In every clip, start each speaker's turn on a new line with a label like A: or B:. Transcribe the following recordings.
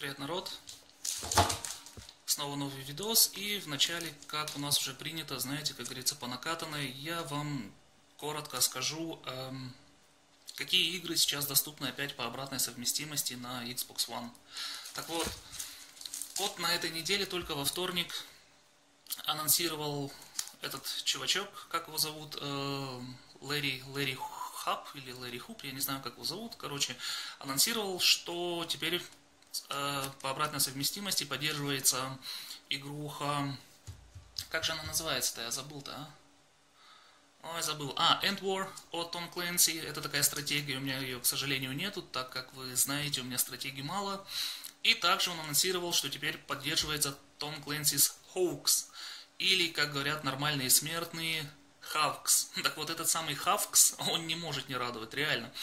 A: Привет, народ! Снова новый видос, и вначале, как у нас уже принято, знаете, как говорится, по накатанной, я вам коротко скажу, какие игры сейчас доступны опять по обратной совместимости на Xbox One. Так вот на этой неделе, только во вторник, анонсировал этот чувачок, как его зовут, Лэри Хаб или Лэри Хуп, я не знаю, как его зовут, короче, анонсировал, что теперь по обратной совместимости поддерживается игруха, как же она называется-то, я забыл-то, Ой, забыл. End War от Tom Clancy, это такая стратегия, у меня ее, к сожалению, нету, так как вы знаете, у меня стратегий мало. И также он анонсировал, что теперь поддерживается Tom Clancy's Hoax, или, как говорят нормальные смертные, Havx. Так вот, этот самый Havx, он не может не радовать, реально.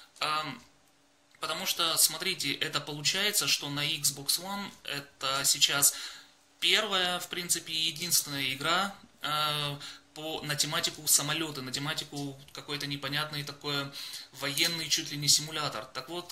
A: Потому что, смотрите, это получается, что на Xbox One это сейчас первая, в принципе, единственная игра на тематику самолеты, на тематику какой-то непонятный такой военный чуть ли не симулятор. Так вот,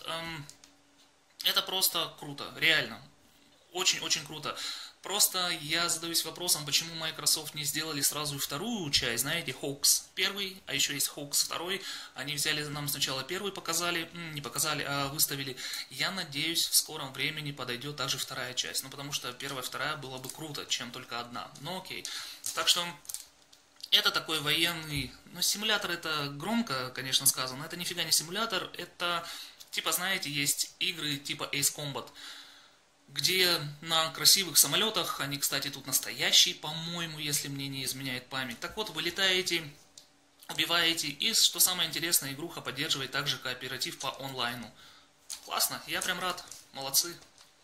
A: это просто круто, реально. Очень-очень круто. Просто я задаюсь вопросом, почему Microsoft не сделали сразу и вторую часть, знаете, Hoax первый, а еще есть Hoax второй. Они взяли нам сначала первый, показали, не показали, а выставили. Я надеюсь, в скором времени подойдет также вторая часть. Ну, потому что первая, вторая было бы круто, чем только одна. Но окей. Так что это такой военный, ну, симулятор это громко, конечно, сказано. Это нифига не симулятор, это, типа, знаете, есть игры типа Ace Combat, где на красивых самолетах, они, кстати, тут настоящие, по-моему, если мне не изменяет память. Так вот, вы летаете, убиваете, и, что самое интересное, игруха поддерживает также кооператив по онлайну. Классно, я прям рад, молодцы.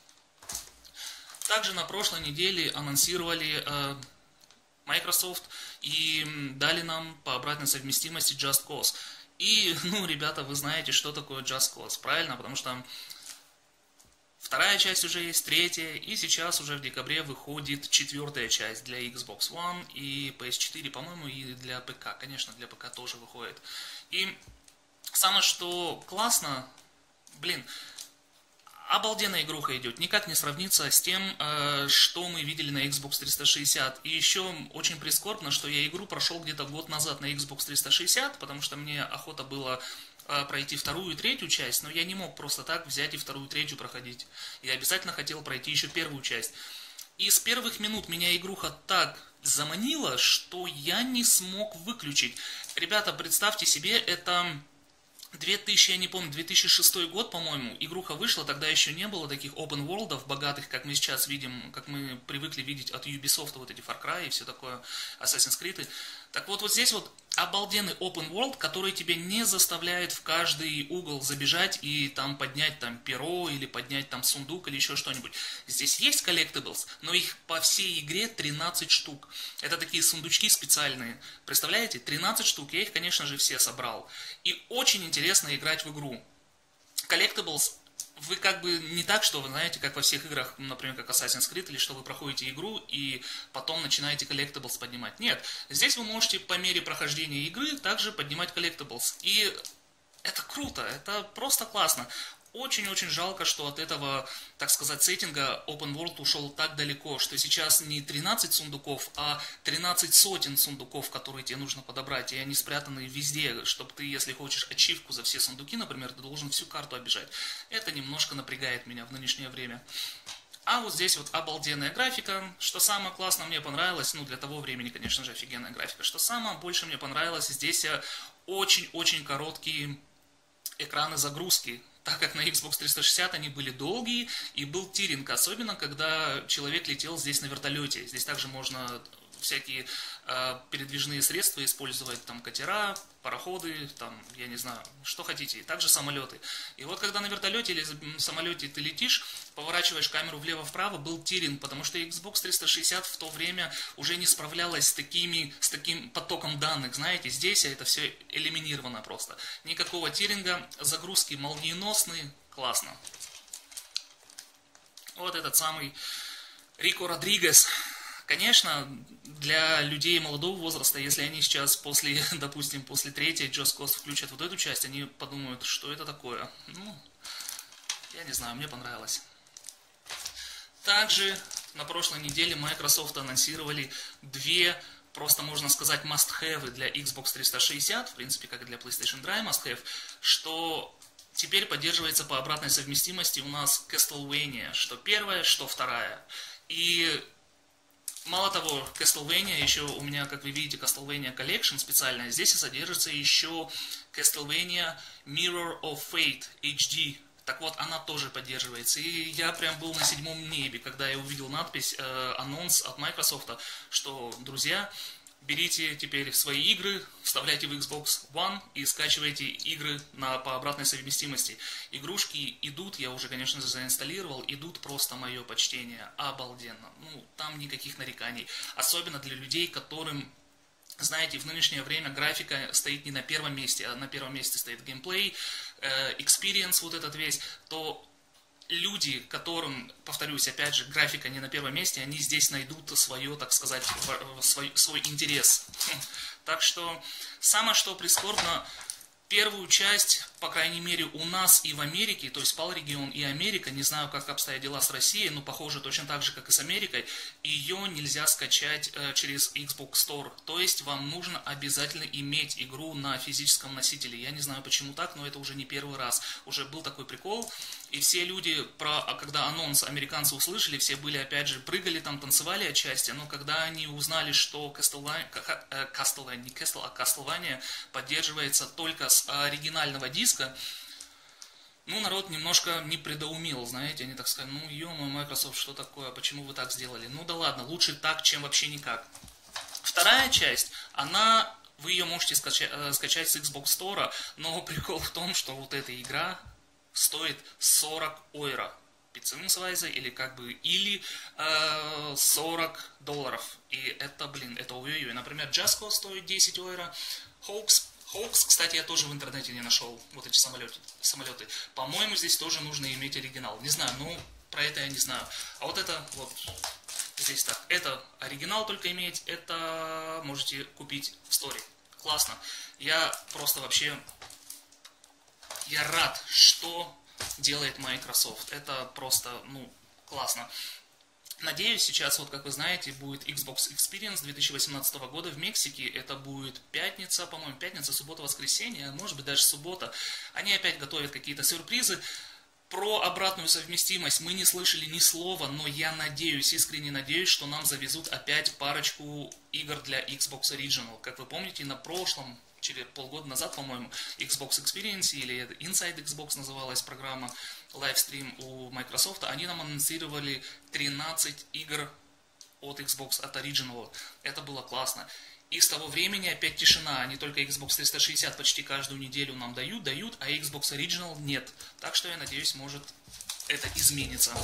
A: Также на прошлой неделе анонсировали Microsoft и дали нам по обратной совместимости Just Cause. И, ну, ребята, вы знаете, что такое Just Cause, правильно? Потому что вторая часть уже есть, третья, и сейчас уже в декабре выходит четвертая часть для Xbox One и PS4, по-моему, и для ПК. Конечно, для ПК тоже выходит. И самое что классно, блин, обалденная игруха идет, никак не сравнится с тем, что мы видели на Xbox 360. И еще очень прискорбно, что я игру прошел где-то год назад на Xbox 360, потому что мне охота было пройти вторую и третью часть, но я не мог просто так взять и вторую и третью проходить. Я обязательно хотел пройти еще первую часть. И с первых минут меня игруха так заманила, что я не смог выключить. Ребята, представьте себе, это 2000, я не помню, 2006 год, по-моему, игруха вышла, тогда еще не было таких open world'ов богатых, как мы сейчас видим, как мы привыкли видеть от Ubisoft, вот эти Far Cry и все такое, Assassin's Creed. Так вот, вот здесь вот обалденный open world, который тебя не заставляет в каждый угол забежать и там поднять там перо, или поднять там сундук, или еще что-нибудь. Здесь есть collectibles, но их по всей игре 13 штук. Это такие сундучки специальные. Представляете? 13 штук. Я их, конечно же, все собрал. И очень интересно играть в игру. Collectibles, вы как бы не так, что вы знаете, как во всех играх, например, как Assassin's Creed, или что вы проходите игру и потом начинаете collectibles поднимать. Нет, здесь вы можете по мере прохождения игры также поднимать collectibles. И это круто, это просто классно. Очень-очень жалко, что от этого, так сказать, сеттинга Open World ушел так далеко, что сейчас не 13 сундуков, а 13 сотен сундуков, которые тебе нужно подобрать, и они спрятаны везде, чтобы ты, если хочешь ачивку за все сундуки, например, ты должен всю карту обижать. Это немножко напрягает меня в нынешнее время. А вот здесь вот обалденная графика. Что самое классное мне понравилось, ну для того времени, конечно же, офигенная графика. Что самое больше мне понравилось, здесь очень-очень короткие экраны загрузки, так как на Xbox 360 они были долгие, и был тиринг, особенно когда человек летел здесь на вертолете. Здесь также можно всякие передвижные средства использовать, там катера, пароходы, там, я не знаю, что хотите, и также самолеты. И вот когда на вертолете или самолете ты летишь, поворачиваешь камеру влево-вправо, был тиринг, потому что Xbox 360 в то время уже не справлялась с таким потоком данных, знаете, здесь это все элиминировано просто. Никакого тиринга, загрузки молниеносные, классно. Вот этот самый Рико Родригес. Конечно, для людей молодого возраста, если они сейчас после, допустим, после третьей Just Cause включат вот эту часть, они подумают, что это такое. Ну, я не знаю, мне понравилось. Также на прошлой неделе Microsoft анонсировали две, просто можно сказать, must-have для Xbox 360, в принципе, как и для PlayStation 2 must-have, что теперь поддерживается по обратной совместимости у нас Castlevania, что первая, что вторая. И мало того, Castlevania, еще у меня, как вы видите, Castlevania Collection специальная, здесь и содержится еще Castlevania Mirror of Fate HD. Так вот, она тоже поддерживается. И я прям был на седьмом небе, когда я увидел надпись, анонс от Microsoft, что, друзья, берите теперь свои игры, вставляйте в Xbox One и скачивайте игры по обратной совместимости. Игрушки идут, я уже, конечно же, заинсталлировал, идут просто мое почтение. Обалденно. Ну, там никаких нареканий. Особенно для людей, которым, знаете, в нынешнее время графика стоит не на первом месте, а на первом месте стоит геймплей, experience вот этот весь, то люди, которым, повторюсь, опять же, графика не на первом месте, они здесь найдут свое, так сказать, свой интерес. Так что, самое что прискорбно, первую часть, по крайней мере, у нас и в Америке, то есть PAL регион и Америка, не знаю, как обстоят дела с Россией, но похоже точно так же, как и с Америкой, ее нельзя скачать через Xbox Store. То есть вам нужно обязательно иметь игру на физическом носителе. Я не знаю, почему так, но это уже не первый раз. Уже был такой прикол, и все люди, когда анонс американцы услышали, все были, опять же, прыгали там, танцевали отчасти, но когда они узнали, что Castlevania поддерживается только с оригинального диска, ну, народ немножко не предоумел, знаете, они так сказали, ну, ё-моё, Microsoft, что такое, почему вы так сделали? Ну, да ладно, лучше так, чем вообще никак. Вторая часть, вы ее можете скачать с Xbox Store, но прикол в том, что вот эта игра стоит 40 евро. Beziehungsweise, или $40. И это, это ой-ой-ой. Например, Just Cause стоит 10 евро. Hoax, кстати, я тоже в интернете не нашел, вот эти самолеты. По-моему, здесь тоже нужно иметь оригинал. Не знаю, ну, про это я не знаю. А вот это, вот, здесь так. Это оригинал только иметь, это можете купить в сторе. Классно. Я просто вообще, я рад, что делает Microsoft. Это просто, ну, классно. Надеюсь, сейчас, вот как вы знаете, будет Xbox Experience 2018 года в Мексике. Это будет пятница, по-моему, пятница, суббота, воскресенье, а может быть даже суббота. Они опять готовят какие-то сюрпризы. Про обратную совместимость мы не слышали ни слова, но я надеюсь, искренне надеюсь, что нам завезут опять парочку игр для Xbox Original. Как вы помните, на прошлом, через полгода назад, по-моему, Xbox Experience или Inside Xbox называлась программа, лайвстрим у Microsoft, они нам анонсировали 13 игр от Xbox, от Original. Это было классно. И с того времени опять тишина. Они только Xbox 360 почти каждую неделю нам дают, а Xbox Original нет. Так что я надеюсь, может, это изменится.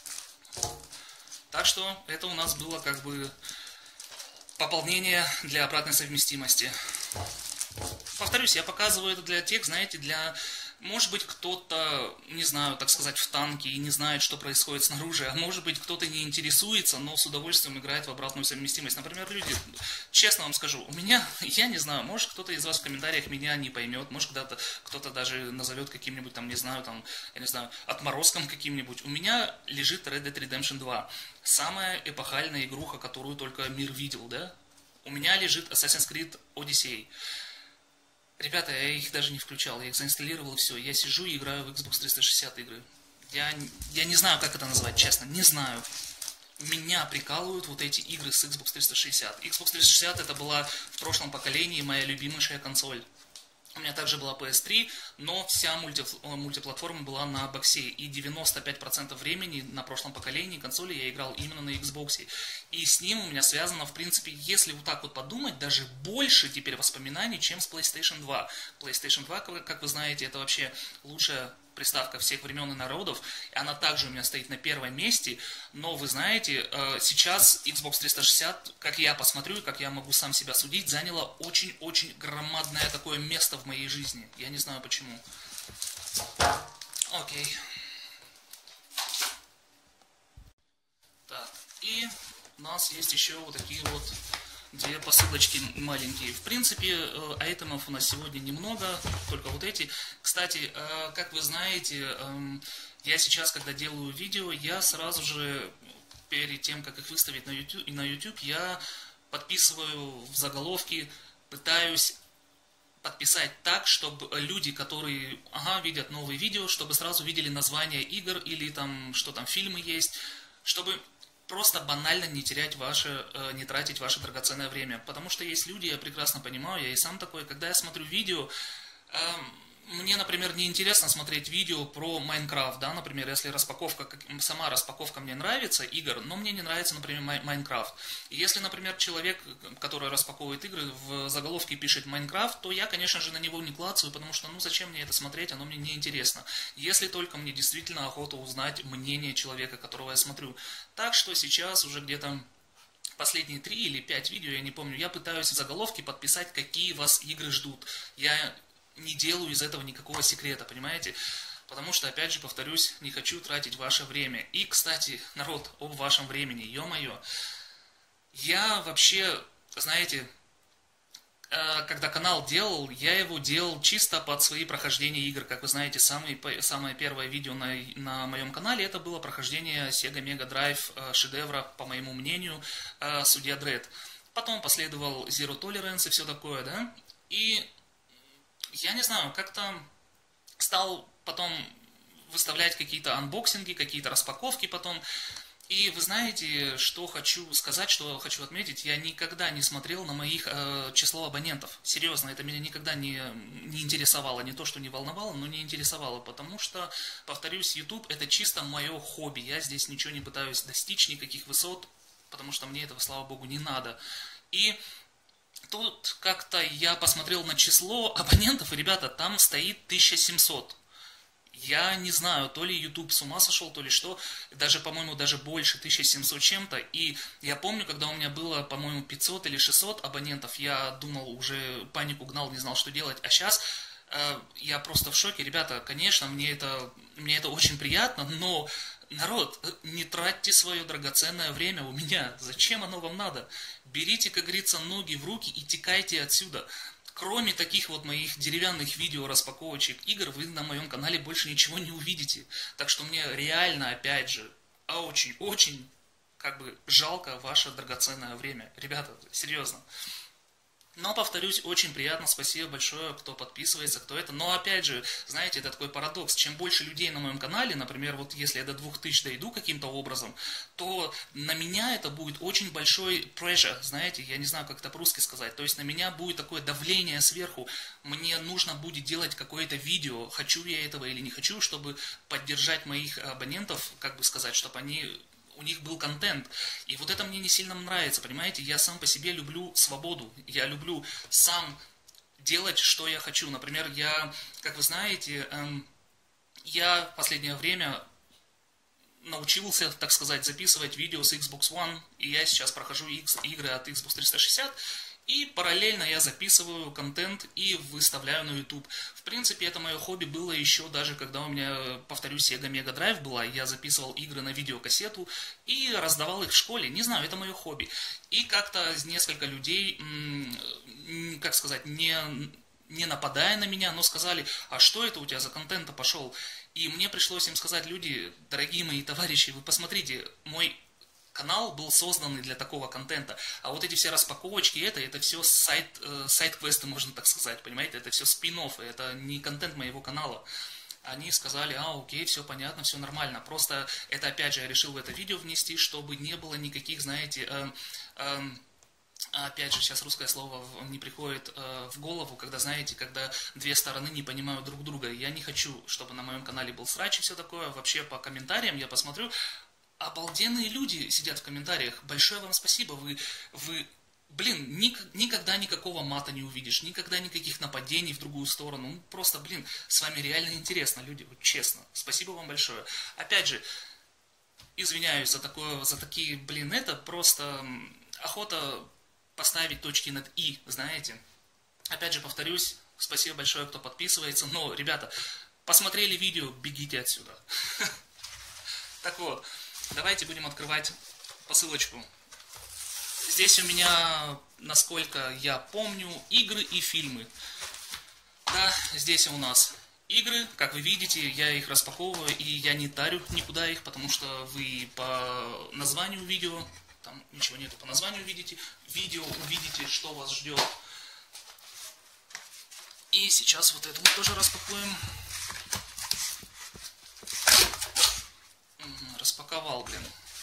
A: Так что это у нас было как бы пополнение для обратной совместимости. Повторюсь, я показываю это для тех, знаете, может быть, кто-то, не знаю, так сказать, в танке и не знает, что происходит снаружи, а может быть, кто-то не интересуется, но с удовольствием играет в обратную совместимость. Например, люди, честно вам скажу, у меня, я не знаю, может, кто-то из вас в комментариях меня не поймет, может, кто-то даже назовет каким-нибудь, там, не знаю, там, я не знаю, отморозком каким-нибудь. У меня лежит Red Dead Redemption 2, самая эпохальная игруха, которую только мир видел, да? У меня лежит Assassin's Creed Odyssey. Ребята, я их даже не включал, я их заинсталлировал и все. Я сижу и играю в Xbox 360 игры. Я не знаю, как это назвать, честно, не знаю. Меня прикалывают вот эти игры с Xbox 360. Xbox 360 это была в прошлом поколении моя любимейшая консоль. У меня также была PS3, но вся мультиплатформа была на боксе. И 95% времени на прошлом поколении консоли я играл именно на Xbox. И с ним у меня связано, в принципе, если вот так вот подумать, даже больше теперь воспоминаний, чем с PlayStation 2. PlayStation 2, как вы знаете, это вообще лучшая приставка всех времен и народов. Она также у меня стоит на первом месте. Но вы знаете, сейчас Xbox 360, как я посмотрю, как я могу сам себя судить, заняла очень-очень громадное такое место в моей жизни. Я не знаю почему. Окей. Так, и у нас есть еще вот такие вот две посылочки маленькие. В принципе, айтемов у нас сегодня немного, только вот эти. Кстати, как вы знаете, я сейчас, когда делаю видео, я сразу же, перед тем, как их выставить на YouTube, я подписываю в заголовки, пытаюсь подписать так, чтобы люди, которые видят новые видео, чтобы сразу видели название игр или там, что там, фильмы есть, чтобы просто банально не тратить ваше драгоценное время. Потому что есть люди, я прекрасно понимаю, я и сам такой, когда я смотрю видео, мне, например, не интересно смотреть видео про Майнкрафт, да, например, если сама распаковка мне нравится, игр, но мне не нравится, например, Майнкрафт. И если, например, человек, который распаковывает игры, в заголовке пишет Майнкрафт, то я, конечно же, на него не клацаю, потому что, зачем мне это смотреть, оно мне не интересно. Если только мне действительно охота узнать мнение человека, которого я смотрю. Так что сейчас уже где-то последние 3 или 5 видео, я не помню, я пытаюсь в заголовке подписать, какие вас игры ждут. Я не делаю из этого никакого секрета, понимаете? Потому что, опять же, повторюсь, не хочу тратить ваше время. И, кстати, народ, об вашем времени, ё-моё. Я вообще, знаете, когда канал делал, я его делал чисто под свои прохождения игр. Как вы знаете, самое первое видео на моем канале, это было прохождение Sega Mega Drive шедевра, по моему мнению, Судья Дред. Потом последовал Zero Tolerance и все такое, да? И я не знаю, как-то стал потом выставлять какие-то анбоксинги, какие-то распаковки потом. И вы знаете, что хочу сказать, что хочу отметить, я никогда не смотрел на моих число абонентов. Серьезно, это меня никогда не интересовало. Не то, что не волновало, но не интересовало. Потому что, повторюсь, YouTube это чисто мое хобби. Я здесь ничего не пытаюсь достичь, никаких высот, потому что мне этого, слава богу, не надо. И тут как-то я посмотрел на число абонентов, и, ребята, там стоит 1700. Я не знаю, то ли YouTube с ума сошел, то ли что. Даже, по-моему, даже больше, 1700 чем-то. И я помню, когда у меня было, по-моему, 500 или 600 абонентов, я думал, уже панику гнал, не знал, что делать. А сейчас я просто в шоке. Ребята, конечно, мне это очень приятно, но... Народ, не тратьте свое драгоценное время у меня. Зачем оно вам надо? Берите, как говорится, ноги в руки и текайте отсюда. Кроме таких вот моих деревянных видео распаковочек игр, вы на моем канале больше ничего не увидите. Так что мне реально, опять же, очень жалко ваше драгоценное время. Ребята, серьезно. Но, повторюсь, очень приятно, спасибо большое, кто подписывается, кто это. Но, опять же, знаете, это такой парадокс. Чем больше людей на моем канале, например, вот если я до 2000 дойду каким-то образом, то на меня это будет очень большой pressure, знаете, я не знаю, как это по-русски сказать. То есть на меня будет такое давление сверху. Мне нужно будет делать какое-то видео, хочу я этого или не хочу, чтобы поддержать моих абонентов, чтобы у них был контент. И вот это мне не сильно нравится, понимаете? Я сам по себе люблю свободу. Я люблю сам делать, что я хочу. Например, как вы знаете, я в последнее время научился, так сказать, записывать видео с Xbox One. И я сейчас прохожу игры от Xbox 360. И параллельно я записываю контент и выставляю на YouTube. В принципе, это мое хобби было еще даже когда у меня, повторюсь, Sega Mega Drive была. Я записывал игры на видеокассету и раздавал их в школе. Не знаю, это мое хобби. И как-то несколько людей, не нападая на меня, но сказали, а что это у тебя за контент пошел? И мне пришлось им сказать, люди, дорогие мои товарищи, вы посмотрите, мой канал был создан для такого контента, а вот эти все распаковочки, это все сайт-квесты, можно так сказать, понимаете, это все спин-оффы, это не контент моего канала. Они сказали, окей, все понятно, все нормально, просто это опять же я решил в это видео внести, чтобы не было никаких, знаете, опять же, сейчас русское слово не приходит в голову, когда, знаете, когда две стороны не понимают друг друга. Я не хочу, чтобы на моем канале был срач и все такое. Вообще по комментариям я посмотрю, обалденные люди сидят в комментариях. Большое вам спасибо. Вы никогда никакого мата не увидишь, никогда никаких нападений в другую сторону. Просто, с вами реально интересно, люди, вот честно. Спасибо вам большое. Опять же, извиняюсь за такие, это просто охота поставить точки над «и», знаете. Опять же, повторюсь, спасибо большое, кто подписывается. Но, ребята, посмотрели видео, бегите отсюда. Так вот. Давайте будем открывать посылочку. Здесь у меня, насколько я помню, игры и фильмы. Да, здесь у нас Игры, как вы видите, я их распаковываю, и я не тарю никуда их, потому что вы по названию видео, там ничего нету, по названию видео увидите, что вас ждет. И сейчас вот это вот тоже распакуем. Распаковал, блин.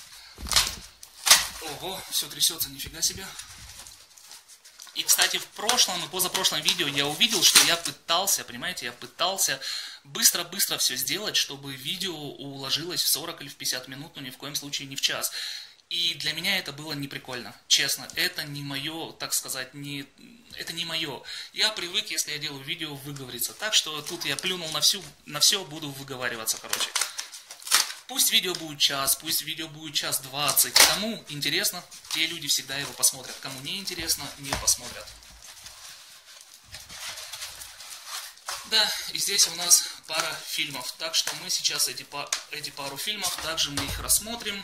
A: Ого, все трясется, нифига себе. И, кстати, в прошлом и позапрошлом видео я увидел, что я пытался, понимаете, я пытался быстро-быстро все сделать, чтобы видео уложилось в 40 или в 50 минут, но ни в коем случае не в час. И для меня это было не прикольно, честно. Это не мое, так сказать, это не мое. Я привык, если я делаю видео, выговориться. Так что тут я плюнул на все, буду выговариваться, короче. Пусть видео будет час, пусть видео будет час 20. Кому интересно, те люди всегда его посмотрят. Кому не интересно, не посмотрят. Да, и здесь у нас пара фильмов. Так что мы сейчас эти пару фильмов, также мы их рассмотрим.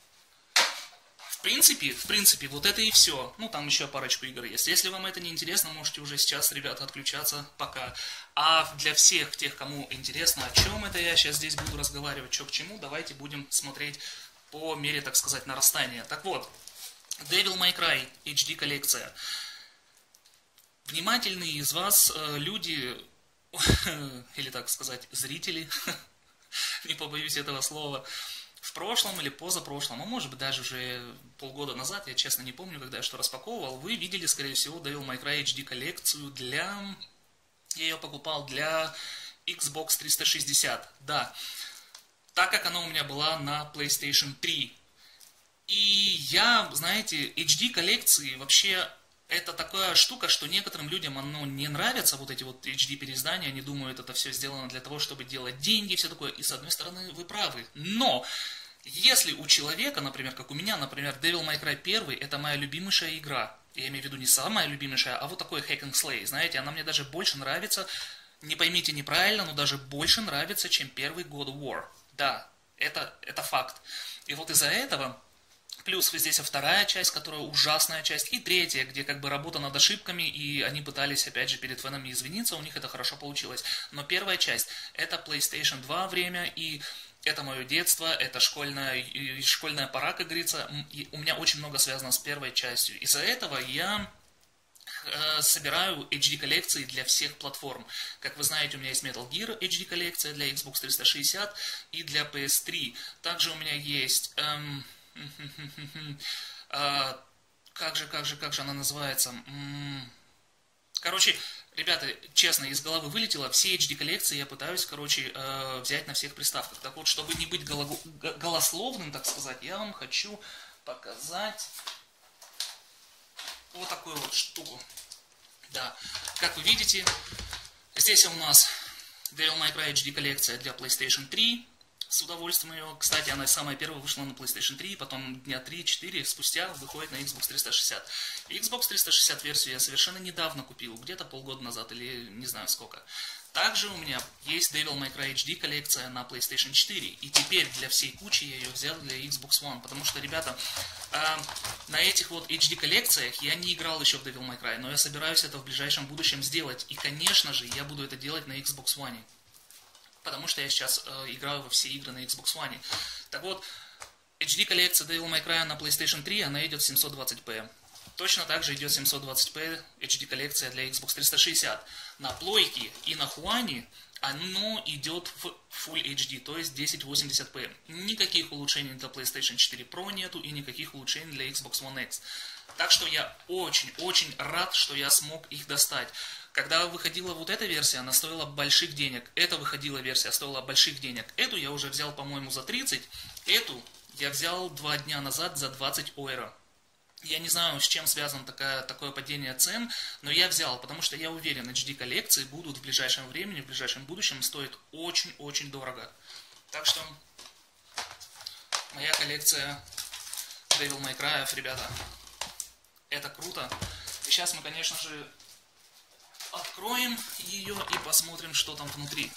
A: В принципе, вот это и все. Ну, там еще парочку игр есть. Если вам это не интересно, можете уже сейчас, ребята, отключаться. Пока. А для всех тех, кому интересно, о чем это я сейчас здесь буду разговаривать, что к чему, давайте будем смотреть по мере, так сказать, нарастания. Так вот, Devil May Cry HD коллекция. Внимательные из вас люди, или так сказать, зрители, не побоюсь этого слова, в прошлом или позапрошлом, а может быть даже уже полгода назад, я честно не помню, когда я что распаковывал, вы видели, скорее всего, Devil May Cry HD коллекцию для... Я ее покупал для Xbox 360, да, так как она у меня была на PlayStation 3. И я, знаете, HD коллекции вообще... Это такая штука, что некоторым людям оно не нравится, вот эти вот HD-переиздания, они думают, это все сделано для того, чтобы делать деньги, все такое, и с одной стороны вы правы. Но, если у человека, например, как у меня, например, Devil May Cry 1, это моя любимейшая игра, я имею в виду не самая любимейшая, а вот такой Hack and Slay, знаете, она мне даже больше нравится, не поймите неправильно, но даже больше нравится, чем первый God of War. Да, это факт. И вот из-за этого... Плюс здесь вторая часть, которая ужасная часть, и третья, где как бы работа над ошибками, и они пытались, опять же, перед фенами извиниться, у них это хорошо получилось. Но первая часть, это PlayStation 2 время, и это мое детство, это школьная пора, как говорится, и у меня очень много связано с первой частью. Из-за этого я собираю HD-коллекции для всех платформ. Как вы знаете, у меня есть Metal Gear HD-коллекция для Xbox 360 и для PS3. Также у меня есть... Как же она называется? Короче, ребята, честно, из головы вылетело. Все HD-коллекции я пытаюсь, взять на всех приставках. Так вот, чтобы не быть голословным, так сказать, я вам хочу показать вот такую вот штуку. Да, как вы видите, здесь у нас Devil May Cry HD коллекция для PlayStation 3. С удовольствием ее. Кстати, она самая первая вышла на PlayStation 3, потом дня 3-4 спустя выходит на Xbox 360. И Xbox 360 версию я совершенно недавно купил, где-то полгода назад или не знаю сколько. Также у меня есть Devil May Cry HD коллекция на PlayStation 4, и теперь для всей кучи я ее взял для Xbox One, потому что, ребята, на этих вот HD коллекциях я не играл еще в Devil May Cry, но я собираюсь это в ближайшем будущем сделать, и, конечно же, я буду это делать на Xbox One. Потому что я сейчас играю во все игры на Xbox One. Так вот, HD-коллекция Devil May Cry на PlayStation 3, она идет в 720p. Точно так же идет 720p HD-коллекция для Xbox 360. На плойке и на Хуане оно идет в Full HD, то есть 1080p. Никаких улучшений для PlayStation 4 Pro нету и никаких улучшений для Xbox One X. Так что я очень-очень рад, что я смог их достать. Когда выходила вот эта версия, она стоила больших денег. Эта выходила версия, стоила больших денег. Эту я уже взял, по-моему, за 30. Эту я взял 2 дня назад за 20 евро. Я не знаю, с чем связано такое падение цен, но я взял, потому что я уверен, HD-коллекции будут в ближайшем времени, в ближайшем будущем стоить очень-очень дорого. Так что моя коллекция Devil May Cry, ребята, это круто. И сейчас мы, конечно же, откроем ее и посмотрим, что там внутри.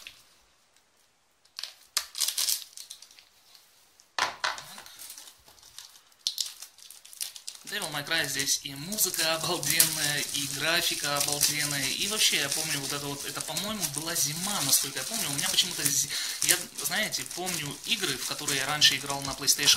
A: Devil May Cry здесь и музыка обалденная, и графика обалденная, и вообще, я помню, это, по-моему, была зима, насколько я помню, у меня почему-то, я, знаете, помню игры, в которые я раньше играл на PlayStation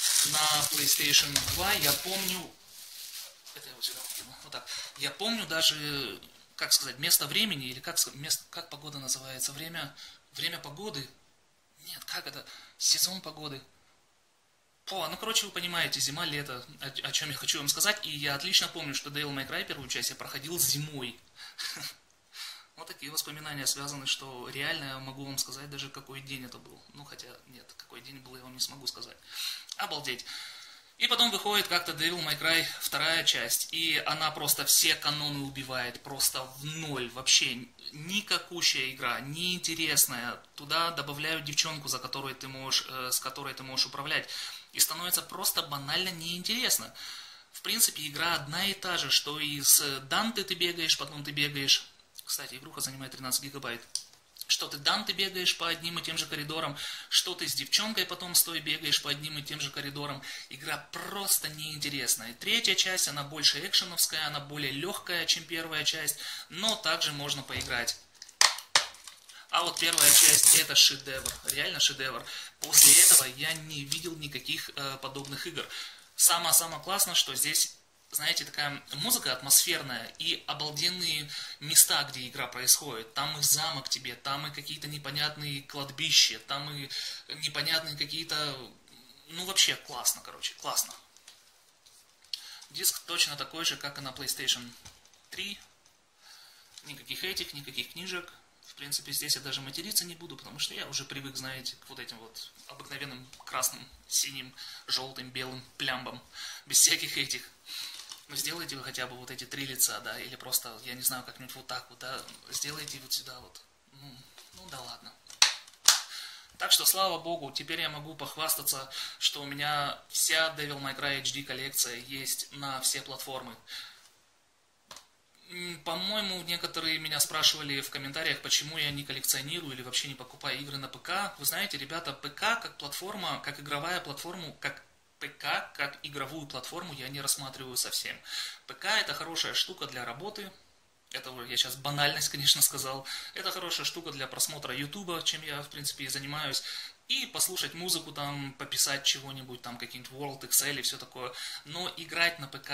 A: 2, я помню, это я вот сюда выкину, вот так, я помню даже, как сказать, место времени, или как погода называется, время погоды, нет, как это, сезон погоды. Ну, короче, вы понимаете, зима, лето, о чем я хочу вам сказать, и я отлично помню, что Devil May Cry первую часть я проходил зимой. Вот такие воспоминания связаны, что реально я могу вам сказать даже, какой день это был. Ну, хотя, нет, какой день был, я вам не смогу сказать. Обалдеть. И потом выходит как-то Devil May Cry вторая часть, и она просто все каноны убивает, просто в ноль, вообще никакущая игра, неинтересная. Туда добавляют девчонку, с которой ты можешь управлять, и становится просто банально неинтересно. В принципе, игра одна и та же, что и с Данте ты бегаешь, потом ты бегаешь, кстати, игруха занимает 13 гигабайт, что ты Данте бегаешь по одним и тем же коридорам, что ты с девчонкой потом стоя бегаешь по одним и тем же коридорам. Игра просто неинтересная. Третья часть, она больше экшеновская, она более легкая, чем первая часть, но также можно поиграть. А вот первая часть это шедевр, реально шедевр. После этого я не видел никаких подобных игр. Самое классное, что здесь, знаете, такая музыка атмосферная и обалденные места, где игра происходит. Там и замок тебе, там и какие-то непонятные кладбища, там и непонятные какие-то... Ну, вообще классно, короче, классно. Диск точно такой же, как и на PlayStation 3. Никаких книжек. В принципе, здесь я даже материться не буду, потому что я уже привык, знаете, к вот этим вот обыкновенным красным, синим, желтым, белым плямбам. Без всяких этих. Ну, сделайте вы хотя бы вот эти 3 лица, да, или просто, я не знаю, как-нибудь вот так вот, да, сделайте вот сюда вот. Ну да ладно. Так что, слава богу, теперь я могу похвастаться, что у меня вся Devil May Cry HD коллекция есть на все платформы. По-моему, некоторые меня спрашивали в комментариях, почему я не коллекционирую или вообще не покупаю игры на ПК. Вы знаете, ребята, ПК как платформа, как игровая платформа, как ПК, как игровую платформу я не рассматриваю совсем. ПК это хорошая штука для работы. Это я сейчас банальность, конечно, сказал. Это хорошая штука для просмотра Ютуба, чем я, в принципе, и занимаюсь. И послушать музыку, там, пописать чего-нибудь, там, какие-нибудь World, Excel и все такое. Но играть на ПК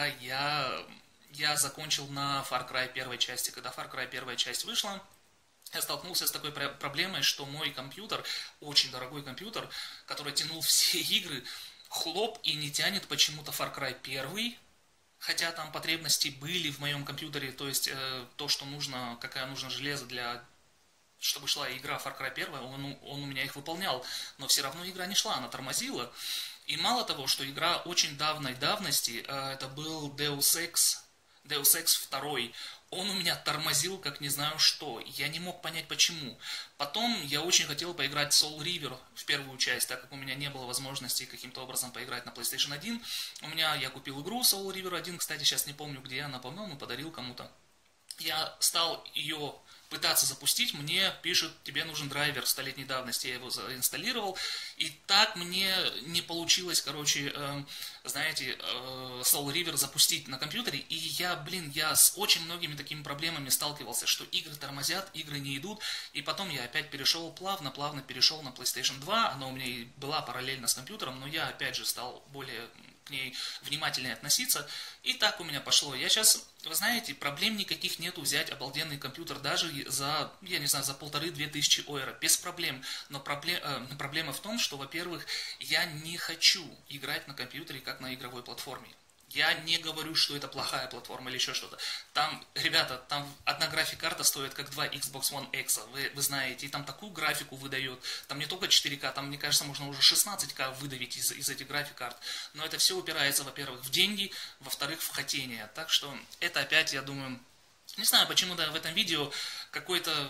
A: я закончил на Far Cry первой части. Когда Far Cry первая часть вышла, я столкнулся с такой проблемой, что мой компьютер, очень дорогой компьютер, который тянул все игры, хлоп и не тянет почему-то Far Cry 1, хотя там потребности были в моем компьютере, то есть то, что нужно, какая нужно железо чтобы шла игра Far Cry 1, он у меня их выполнял, но все равно игра не шла, она тормозила. И мало того, что игра очень давней давности, это был Deus Ex 2, он у меня тормозил, как не знаю что. Я не мог понять почему. Потом я очень хотел поиграть в Soul River в первую часть, так как у меня не было возможности каким-то образом поиграть на PlayStation 1. Я купил игру Soul River 1, кстати, сейчас не помню где она, по-моему, подарил кому-то. Я стал ее пытаться запустить, мне пишут, тебе нужен драйвер 100-летней давности, я его заинсталлировал, и так мне не получилось, знаете, Soul River запустить на компьютере, и я с очень многими такими проблемами сталкивался, что игры тормозят, игры не идут, и потом я опять плавно перешел на PlayStation 2, она у меня и была параллельно с компьютером, но я опять же стал более к ней внимательнее относиться, и так у меня пошло. Я сейчас, вы знаете, проблем никаких нету взять обалденный компьютер даже за, я не знаю, за 1500-2000 евро, без проблем. Но проблема в том, что, во-первых, я не хочу играть на компьютере как на игровой платформе. Я не говорю, что это плохая платформа или еще что-то. Там, ребята, там одна график-карта стоит как 2 Xbox One X, вы знаете, и там такую графику выдает. Там не только 4К, там, мне кажется, можно уже 16К выдавить из этих график-карт. Но это все упирается, во-первых, в деньги, во-вторых, в хотение. Так что это опять, я думаю, не знаю, почему-то в этом видео какой-то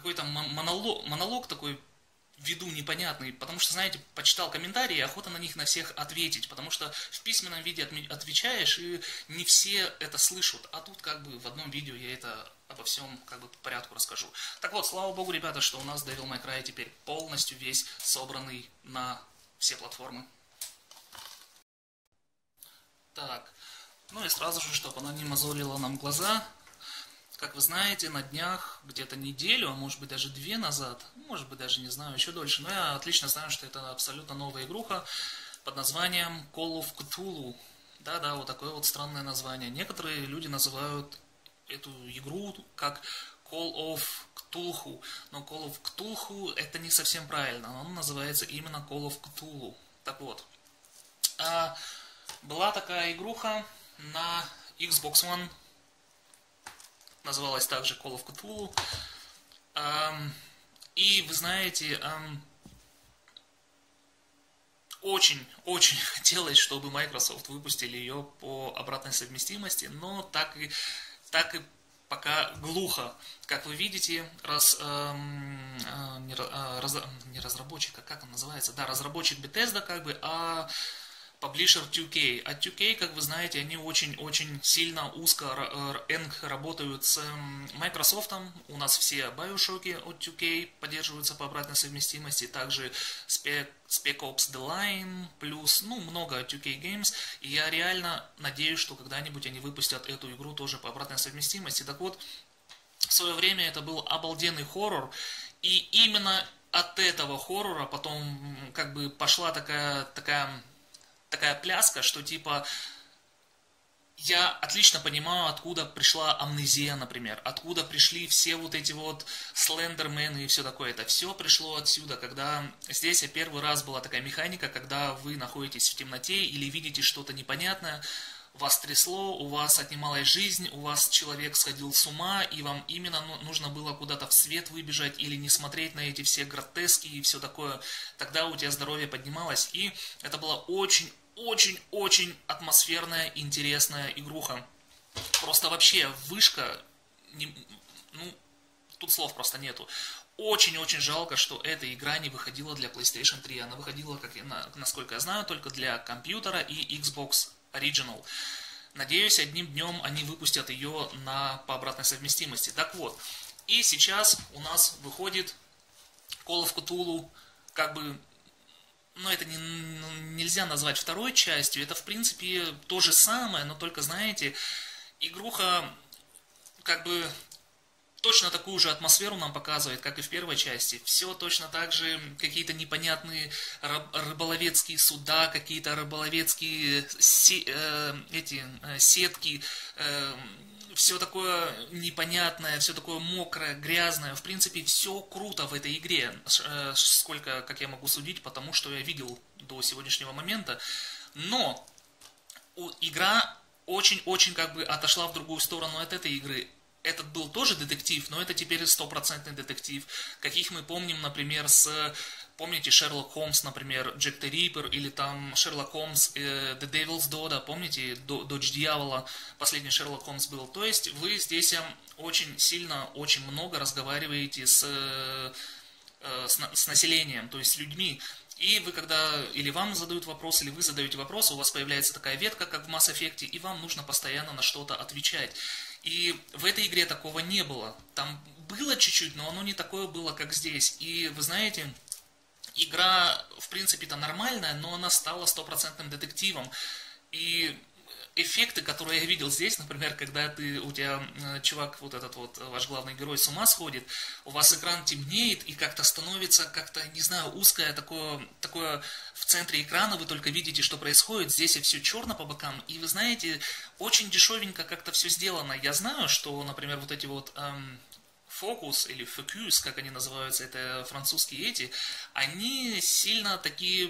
A: монолог такой ввиду непонятный, потому что, знаете, почитал комментарии, охота на них на всех ответить, потому что в письменном виде отвечаешь, и не все это слышат, а тут в одном видео я это обо всем по порядку расскажу. Так вот, слава богу, ребята, что у нас Devil May Cry теперь полностью весь собранный на все платформы. Так, Ну и сразу же, чтобы она не мозолила нам глаза, как вы знаете, на днях, где-то неделю, а может быть даже 2 назад, может быть даже, не знаю, еще дольше, но я отлично знаю, что это абсолютно новая игруха под названием Call of Cthulhu. Да-да, вот такое вот странное название. Некоторые люди называют эту игру как Call of Cthulhu, но Call of Cthulhu это не совсем правильно, он называется именно Call of Cthulhu. Так вот, была такая игруха на Xbox One, называлась также Call of Cthulhu. И вы знаете, очень хотелось, чтобы Microsoft выпустили ее по обратной совместимости, но так и пока глухо. Как вы видите, не разработчик, а как он называется? Да, разработчик Bethesda, как бы, а паблишер 2K. А 2K, как вы знаете, они очень сильно узко работают с Microsoft. У нас все BioShock от 2K поддерживаются по обратной совместимости. Также Spec Ops The Line, плюс, много 2K Games. И я реально надеюсь, что когда-нибудь они выпустят эту игру тоже по обратной совместимости. Так вот, в свое время это был обалденный хоррор. И именно от этого хоррора потом как бы пошла такая пляска, что типа я отлично понимаю, откуда пришла Амнезия, например, откуда пришли все вот эти вот Слендермены и все такое. Это все пришло отсюда, когда здесь первый раз была такая механика, когда вы находитесь в темноте или видите что-то непонятное, вас трясло, у вас отнималась жизнь, у вас человек сходил с ума, и вам именно нужно было куда-то в свет выбежать или не смотреть на эти все гротески и все такое. Тогда у тебя здоровье поднималось, и это была очень атмосферная, интересная игруха. Просто вообще вышка, тут слов просто нету. Очень жалко, что эта игра не выходила для PlayStation 3. Она выходила, насколько я знаю, только для компьютера и Xbox Original. Надеюсь, одним днем они выпустят ее по обратной совместимости. Так вот, и сейчас у нас выходит Call of Cthulhu, как бы, это нельзя назвать второй частью, это в принципе то же самое, но только, знаете, игруха как бы точно такую же атмосферу нам показывает, как и в первой части. Все точно так же, какие-то непонятные рыболовецкие суда, какие-то рыболовецкие сетки, все такое непонятное, все такое мокрое, грязное. В принципе, все круто в этой игре, сколько, как я могу судить, потому что я видел до сегодняшнего момента. Но игра очень как бы отошла в другую сторону от этой игры. Этот был тоже детектив, но это теперь 100% детектив. Каких мы помним, например, помните Шерлок Холмс, например, Джек the Ripper, или там Шерлок Холмс The Devil's Daughter, помните, Дочь дьявола, последний Шерлок Холмс был. То есть вы здесь очень сильно, очень много разговариваете с населением, то есть с людьми. И вы или вам задают вопрос, или вы задаете вопрос, у вас появляется такая ветка, как в Mass Effect, и вам нужно постоянно на что-то отвечать. И в этой игре такого не было. Там было чуть-чуть, но оно не такое было, как здесь. И вы знаете, игра, в принципе-то нормальная, но она стала 100% детективом. И эффекты, которые я видел здесь, например, когда у тебя чувак, вот этот вот ваш главный герой с ума сходит, у вас экран темнеет и как-то становится, не знаю, узкое такое в центре экрана, вы только видите, что происходит, здесь все черно по бокам, и вы знаете, очень дешевенько как-то все сделано. Я знаю, что, например, вот эти вот фокус или фокус, как они называются, это французские они сильно такие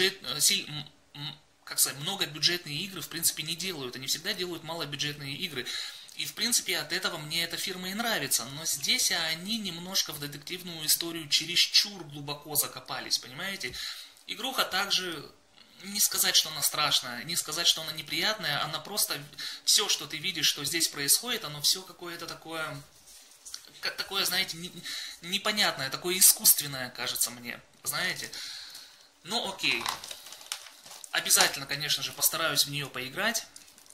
A: многобюджетные игры, в принципе, не делают. Они всегда делают малобюджетные игры. И, в принципе, от этого мне эта фирма и нравится. Но здесь они немножко в детективную историю чересчур глубоко закопались, понимаете? Игруха также, не сказать, что она страшная, не сказать, что она неприятная, она просто, все, что ты видишь, что здесь происходит, оно все какое-то такое, знаете, непонятное, такое искусственное, кажется мне, знаете? Ну, окей. Обязательно, конечно же, постараюсь в нее поиграть.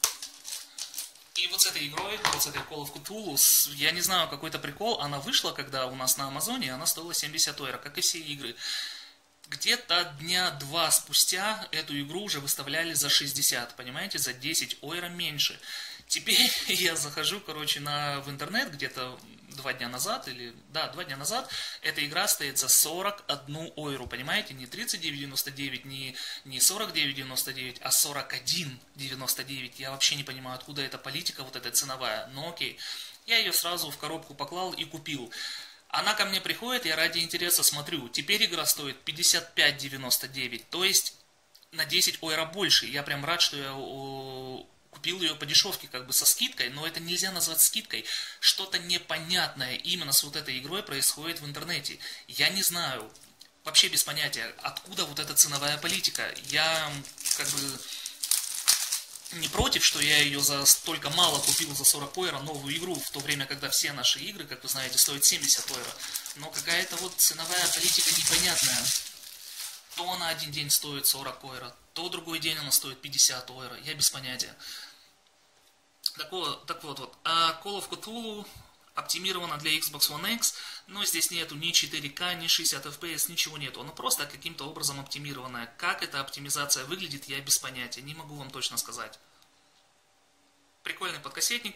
A: И вот с этой игрой, вот с этой Call of Cthulhu, я не знаю, какой-то прикол, она вышла, когда у нас на Амазоне, она стоила 70 €, как и все игры. Где-то дня 2 спустя эту игру уже выставляли за 60, понимаете, за 10 ойра меньше. Теперь я захожу, короче, в интернет где-то 2 дня назад, 2 дня назад, эта игра стоит за 41 ойру, понимаете, не 39,99, не 49,99, а 41,99. Я вообще не понимаю, откуда эта политика, вот эта ценовая, но окей. Я ее сразу в коробку поклал и купил. Она ко мне приходит, я ради интереса смотрю, теперь игра стоит 55,99, то есть на 10 ойра больше. Я прям рад, что я купил ее по дешевке, как бы со скидкой, но это нельзя назвать скидкой. Что-то непонятное именно с вот этой игрой происходит в интернете. Я не знаю, вообще без понятия, откуда вот эта ценовая политика. Я как бы не против, что я ее за столько мало купил, за 40 ойра, новую игру, в то время, когда все наши игры, как вы знаете, стоят 70 ойра. Но какая-то вот ценовая политика непонятная. То она один день стоит 40 ойра, то другой день она стоит 50 ойра. Я без понятия. Так вот. Call of Cthulhu оптимирована для Xbox One X, но здесь нету ни 4К, ни 60 FPS, ничего нету. Оно просто каким-то образом оптимированное. Как эта оптимизация выглядит, я без понятия. Не могу вам точно сказать. Прикольный подкассетник.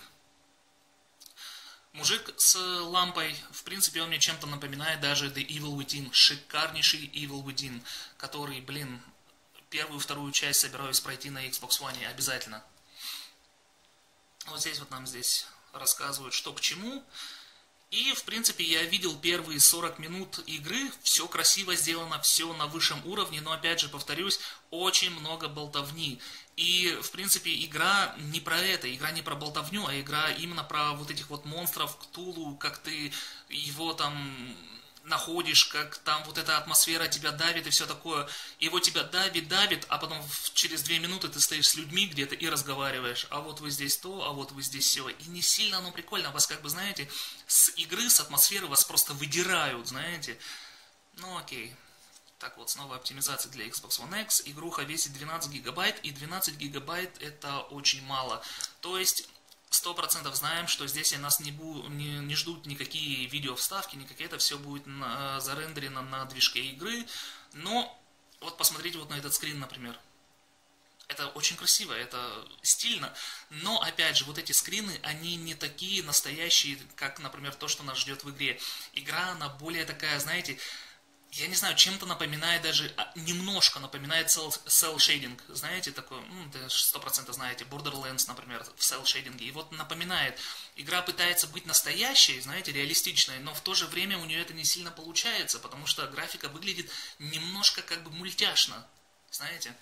A: Мужик с лампой, в принципе, он мне чем-то напоминает даже The Evil Within, шикарнейший Evil Within, который, первую и вторую часть собираюсь пройти на Xbox One обязательно. Вот здесь вот нам здесь рассказывают, что к чему. И, в принципе, я видел первые 40 минут игры, все красиво сделано, все на высшем уровне, но, опять же, повторюсь, очень много болтовни. И, в принципе, игра не про это, игра не про болтовню, а игра именно про вот этих вот монстров Ктулу, как ты его там находишь, как там вот эта атмосфера тебя давит и все такое. Его тебя давит, а потом через 2 минуты ты стоишь с людьми где-то и разговариваешь. А вот вы здесь то, а вот вы здесь все. И не сильно оно прикольно. Вас как бы, знаете, с игры, с атмосферы вас просто выдирают, знаете. Ну окей. Так вот, снова оптимизация для Xbox One X. Игруха весит 12 гигабайт, и 12 гигабайт это очень мало. То есть 100% знаем, что здесь нас не ждут никакие видео-вставки, никакие, это все будет зарендерено на движке игры. Но вот посмотрите вот на этот скрин, например. Это очень красиво, это стильно, но, опять же, вот эти скрины, они не такие настоящие, как, например, то, что нас ждет в игре. Игра, она более такая, знаете, я не знаю, чем-то напоминает даже, немножко напоминает cel shading, знаете, такой, вы 100% знаете, Borderlands, например, в cel shading, и вот напоминает, игра пытается быть настоящей, знаете, реалистичной, но в то же время у нее это не сильно получается, потому что графика выглядит немножко как бы мультяшно, знаете.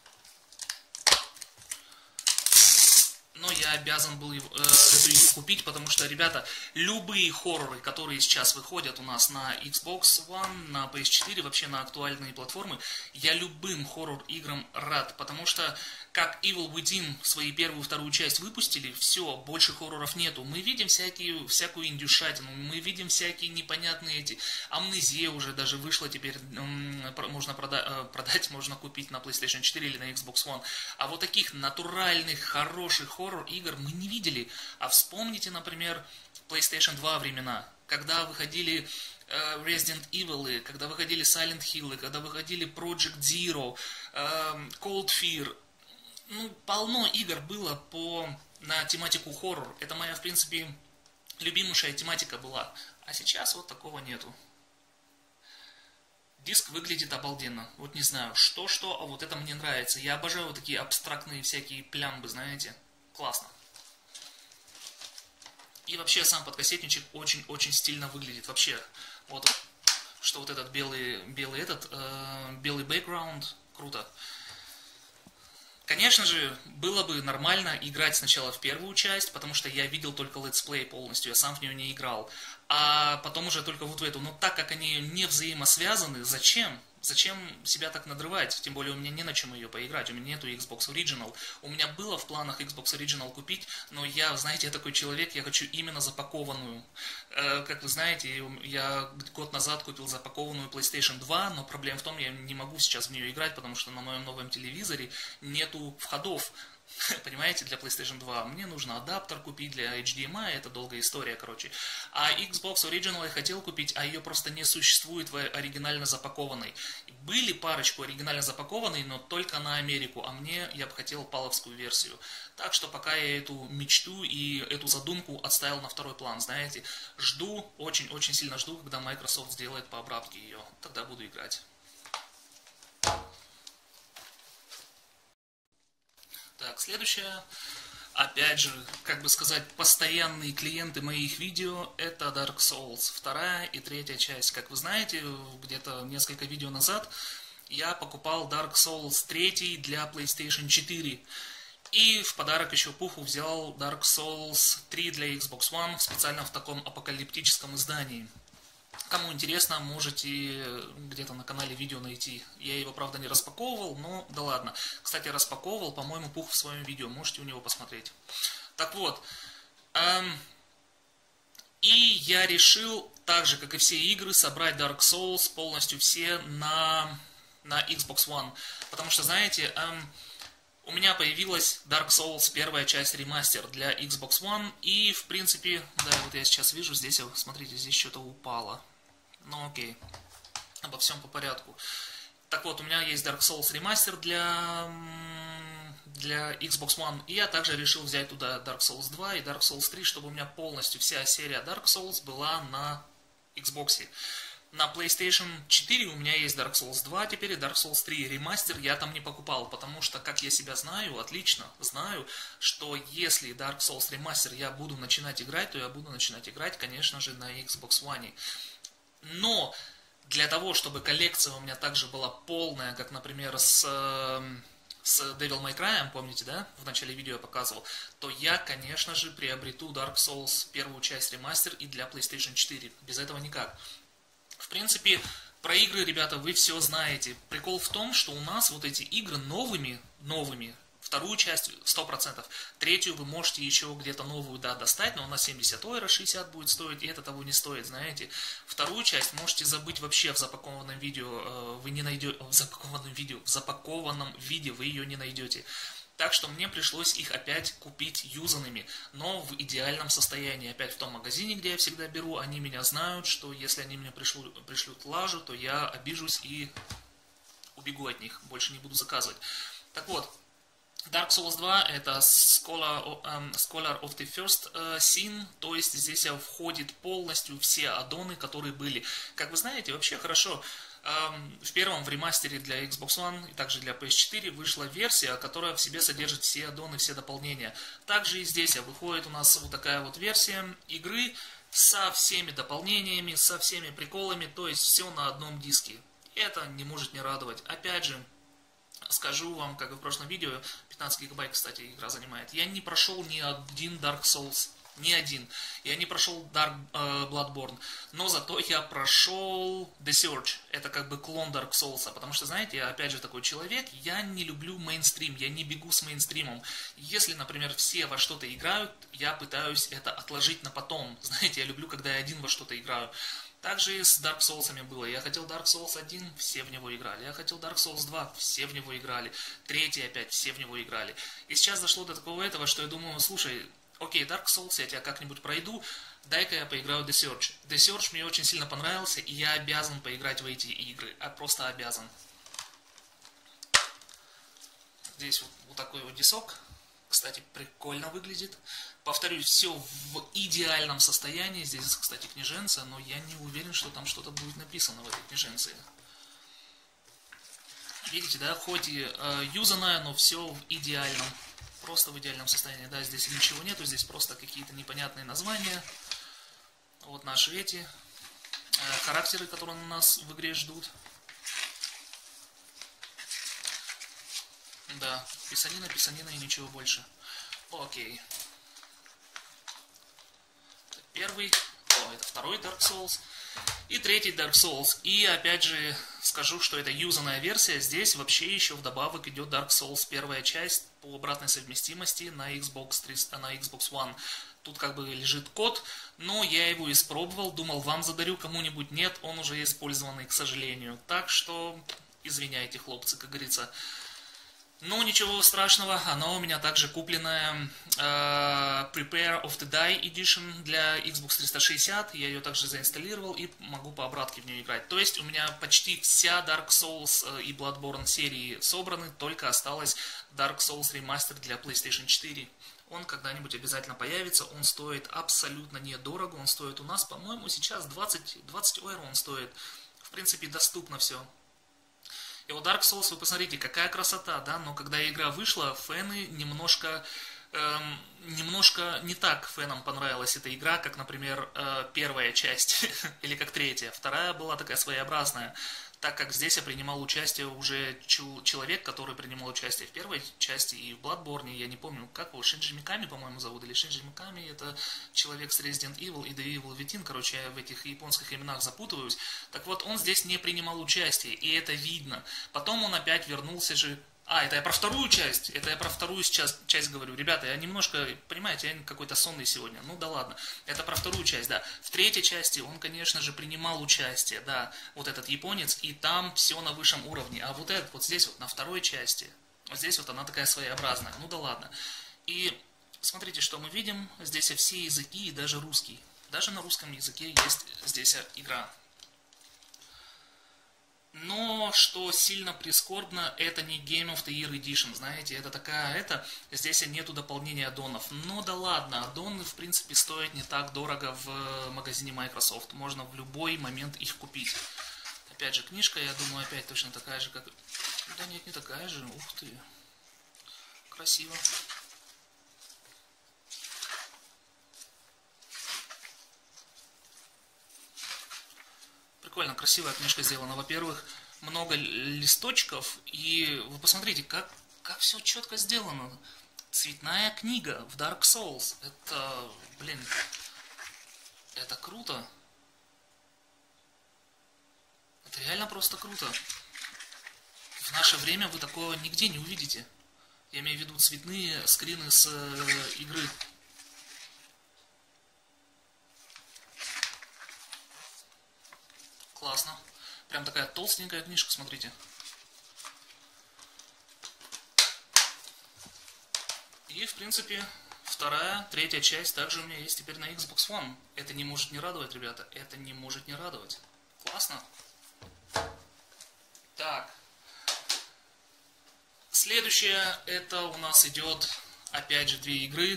A: Но я обязан был эту игру купить, потому что, ребята, любые хорроры, которые сейчас выходят у нас на Xbox One, на PS4, вообще на актуальные платформы, я любым хоррор-играм рад, потому что, как Evil Within свои первую и вторую часть выпустили, все, больше хорроров нету. Мы видим всякую индюшатину, мы видим всякие непонятные эти... Амнезия уже даже вышла теперь, можно продать, можно купить на PlayStation 4 или на Xbox One. А вот таких натуральных, хороших хоррор-игр мы не видели. А вспомните, например, PlayStation 2 времена, когда выходили Resident Evil, когда выходили Silent Hill, когда выходили Project Zero, Cold Fear. Полно игр было на тематику хоррор. Это моя, в принципе, любимейшая тематика была. А сейчас вот такого нету. Диск выглядит обалденно. Вот не знаю, что, а вот это мне нравится. Я обожаю вот такие абстрактные всякие плямбы, знаете. Классно. И вообще сам подкассетничек очень-очень стильно выглядит. Вообще, вот что вот этот белый бэкграунд, круто. Конечно же, было бы нормально играть сначала в первую часть, потому что я видел только летсплей полностью, я сам в нее не играл. А потом уже только вот в эту. Но так как они не взаимосвязаны, зачем? Зачем себя так надрывать? Тем более у меня не на чем ее поиграть, у меня нету Xbox Original. У меня было в планах Xbox Original купить, но я, знаете, я такой человек, я хочу именно запакованную. Как вы знаете, я год назад купил запакованную PlayStation 2, но проблема в том, я не могу сейчас в нее играть, потому что на моем новом телевизоре нету входов Понимаете, для PlayStation 2 мне нужно адаптер купить для HDMI, это долгая история, короче. А Xbox Original я хотел купить, а ее просто не существует в оригинально запакованной. Были парочку оригинально запакованной, но только на Америку, а я бы хотел паловскую версию. Так что пока я эту мечту и эту задумку отставил на второй план, знаете. Жду, очень-очень сильно жду, когда Microsoft сделает по обратке ее. Тогда буду играть. Так, следующее, опять же, как бы сказать, постоянные клиенты моих видео, это Dark Souls, вторая и третья часть. Как вы знаете, где-то несколько видео назад я покупал Dark Souls 3 для PlayStation 4. И в подарок еще Пуху взял Dark Souls 3 для Xbox One, специально в таком апокалиптическом издании. Кому интересно, можете где-то на канале видео найти. Я его, правда, не распаковывал, но да ладно. Кстати, распаковывал, по-моему, Пух в своем видео. Можете у него посмотреть. Так вот. И я решил, так же, как и все игры, собрать Dark Souls полностью все на Xbox One. Потому что, знаете, у меня появилась Dark Souls первая часть ремастер для Xbox One. И, в принципе, да, вот я сейчас вижу, здесь, смотрите, здесь что-то упало. Ну окей, обо всем по порядку. Так вот, у меня есть Dark Souls ремастер для Xbox One, и я также решил взять туда Dark Souls 2 и Dark Souls 3, чтобы у меня полностью вся серия Dark Souls была на Xbox. На PlayStation 4 у меня есть Dark Souls 2, теперь и Dark Souls 3 ремастер я там не покупал, потому что, как я себя знаю, отлично знаю, что если Dark Souls ремастер я буду начинать играть, то я буду начинать играть, конечно же, на Xbox One. Но для того, чтобы коллекция у меня также была полная, как, например, с Devil May Cry, помните, да, в начале видео я показывал, то я, конечно же, приобрету Dark Souls первую часть ремастер и для PlayStation 4. Без этого никак. В принципе, про игры, ребята, вы все знаете. Прикол в том, что у нас вот эти игры новыми, вторую часть 100%, третью вы можете еще где-то новую, да, достать, но она 70 евро, 60 будет стоить, и это того не стоит, знаете. Вторую часть можете забыть вообще в запакованном видео, вы не найдете, в запакованном виде вы ее не найдете. Так что мне пришлось их опять купить юзанными, но в идеальном состоянии. Опять в том магазине, где я всегда беру, они меня знают, что если они мне пришлют лажу, то я обижусь и убегу от них, больше не буду заказывать. Так вот, Dark Souls 2 это Scholar of the First Sin, то есть здесь входит полностью все аддоны, которые были. Как вы знаете, вообще хорошо, в первом, в ремастере для Xbox One и также для PS4 вышла версия, которая в себе содержит все аддоны, все дополнения. Также и здесь выходит у нас вот такая вот версия игры со всеми дополнениями, со всеми приколами, то есть все на одном диске. Это не может не радовать. Опять же, скажу вам, как и в прошлом видео, 15 гигабайт, кстати, игра занимает. Я не прошел ни один Dark Souls, ни один. Я не прошел Bloodborne, но зато я прошел The Surge. Это как бы клон Dark Souls, потому что, знаете, я опять же такой человек, я не люблю мейнстрим, я не бегу с мейнстримом. Если, например, все во что-то играют, я пытаюсь это отложить на потом. Знаете, я люблю, когда я один во что-то играю. Также и с Dark Souls'ами было. Я хотел Dark Souls 1, все в него играли. Я хотел Dark Souls 2, все в него играли. Третий опять, все в него играли. И сейчас дошло до такого этого, что я думаю, слушай, окей, Dark Souls я тебя как-нибудь пройду, дай-ка я поиграю в The Surge. The Surge мне очень сильно понравился, и я обязан поиграть в эти игры. Просто обязан. Здесь вот такой вот дисок. Кстати, прикольно выглядит. Повторюсь, все в идеальном состоянии. Здесь, кстати, книженция, но я не уверен, что там что-то будет написано в этой книженции. Видите, да, хоть и юзанная, но все в идеальном. Просто в идеальном состоянии. Да, здесь ничего нету, здесь просто какие-то непонятные названия. Вот наши эти характеры, которые нас в игре ждут. Да, писанина и ничего больше. Окей. Первый, это второй Dark Souls. И третий Dark Souls. И опять же скажу, что это юзанная версия. Здесь вообще еще вдобавок идет Dark Souls первая часть по обратной совместимости на Xbox One. Тут как бы лежит код, но я его испробовал, думал, вам задарю, кому-нибудь нет, он уже использованный, к сожалению. Так что извиняйте, хлопцы, как говорится. Ну, ничего страшного, она у меня также купленная Prepare of the Die Edition для Xbox 360, я ее также заинсталлировал и могу по обратке в нее играть. То есть у меня почти вся Dark Souls и Bloodborne серии собраны, только осталось Dark Souls Remastered для PlayStation 4. Он когда-нибудь обязательно появится, он стоит абсолютно недорого, он стоит у нас, по-моему, сейчас 20 евро он стоит. В принципе, доступно все. И вот Dark Souls, вы посмотрите, какая красота, да, но когда игра вышла, фэны немножко не так фэнам понравилась эта игра, как, например, первая часть, или как третья. Вторая была такая своеобразная, так как здесь я принимал участие уже человек, который принимал участие в первой части и в Bloodborne, я не помню, как его, Шинджи Миками, по-моему, зовут, или Шинджи Миками, это человек с Resident Evil и The Evil Within, короче, я в этих японских именах запутываюсь. Так вот, он здесь не принимал участие, и это видно. Потом он опять вернулся же. Это я про вторую часть, часть говорю. Ребята, я немножко, понимаете, я какой-то сонный сегодня, ну да ладно. Это про вторую часть, да. В третьей части он, конечно же, принимал участие, да, вот этот японец, и там все на высшем уровне. А вот этот, вот здесь вот на второй части, вот здесь вот она такая своеобразная, ну да ладно. И смотрите, что мы видим, здесь все языки и даже русский. Даже на русском языке есть здесь игра. Но, что сильно прискорбно, это не Game of the Year Edition, знаете, это такая, здесь нету дополнения аддонов. Но да ладно, аддоны, в принципе, стоят не так дорого в магазине Microsoft, можно в любой момент их купить. Опять же, книжка, я думаю, опять точно такая же, как... Да нет, не такая же, ух ты, красиво. Прикольно, красивая книжка сделана. Во-первых, много листочков, и вы посмотрите, как все четко сделано. Цветная книга в Dark Souls. Это, блин, это круто. Это реально просто круто. В наше время вы такого нигде не увидите. Я имею в виду цветные скрины с игры. Классно. Прям такая толстенькая книжка, смотрите. И, в принципе, вторая, третья часть также у меня есть теперь на Xbox One. Это не может не радовать, ребята. Это не может не радовать. Классно. Так. Следующее, это у нас идет, опять же, две игры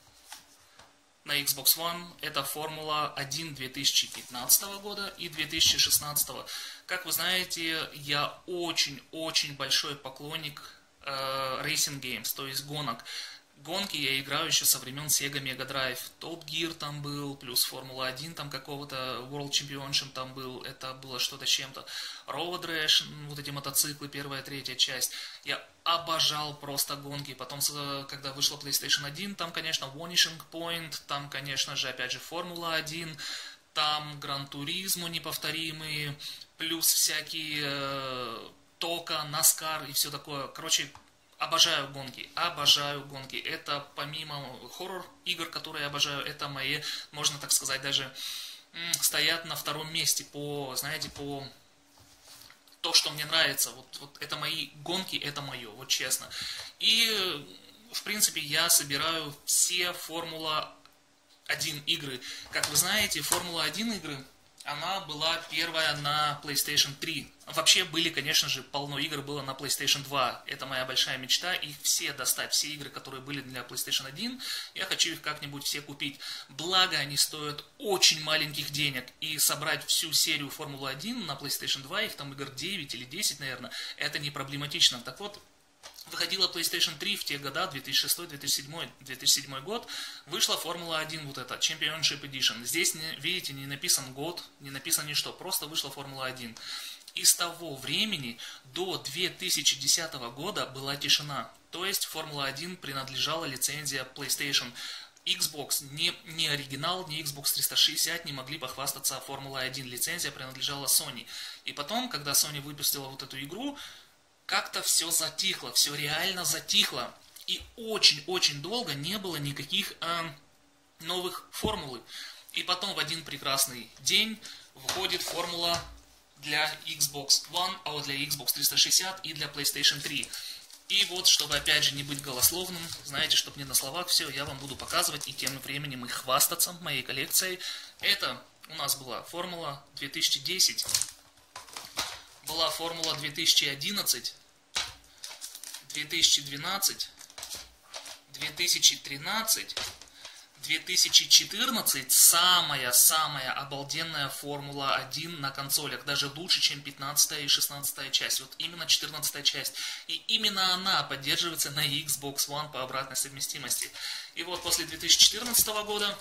A: на Xbox One. Это Формула 1 2015 года и 2016. Как вы знаете, я очень-очень большой поклонник Racing Games, то есть гонок. Гонки я играю еще со времен Sega Mega Drive. Top Gear там был, плюс Формула 1 там какого-то, World Championship там был, это было что-то с чем-то. Road Rash, вот эти мотоциклы, первая, третья часть. Я обожал просто гонки. Потом, когда вышла PlayStation 1, там, конечно, Vanishing Point, там, конечно же, опять же, Формула 1, там Гран Туризмо неповторимые, плюс всякие Тока, Наскар и все такое. Короче, обожаю гонки, обожаю гонки. Это помимо хоррор-игр, которые я обожаю, это мои, можно так сказать, даже стоят на втором месте по, знаете, по то, что мне нравится. Вот это мои гонки, это мое, вот честно. И, в принципе, я собираю все Формула-1 игры. Как вы знаете, Формула-1 игры, она была первая на PlayStation 3. Вообще были, конечно же, полно игр было на PlayStation 2. Это моя большая мечта. Их все достать, все игры, которые были для PlayStation 1. Я хочу их как-нибудь все купить. Благо, они стоят очень маленьких денег. И собрать всю серию Формулы-1 на PlayStation 2, их там игр 9 или 10, наверное, это не проблематично. Так вот, выходила PlayStation 3 в те года, 2006, 2007, 2007 год, вышла Формула-1, вот эта, Championship Edition. Здесь, видите, не написан год, не написано ничто, просто вышла Формула-1. И с того времени до 2010 года была тишина. То есть Формула-1 принадлежала лицензия PlayStation. Xbox, не оригинал, не Xbox 360 не могли похвастаться Формула-1. Лицензия принадлежала Sony. И потом, когда Sony выпустила вот эту игру, как-то все затихло, все реально затихло. И очень-очень долго не было никаких новых формулы. И потом в один прекрасный день выходит формула для Xbox One, а вот для Xbox 360 и для PlayStation 3. И вот, чтобы опять же не быть голословным, знаете, чтобы не на словах все, я вам буду показывать и тем временем и хвастаться моей коллекцией. Это у нас была формула 2010, была формула 2011, 2012, 2013, 2014, самая обалденная Формула 1 на консолях, даже лучше, чем 15 и 16 часть, вот именно 14 часть. И именно она поддерживается на Xbox One по обратной совместимости. И вот после 2014 года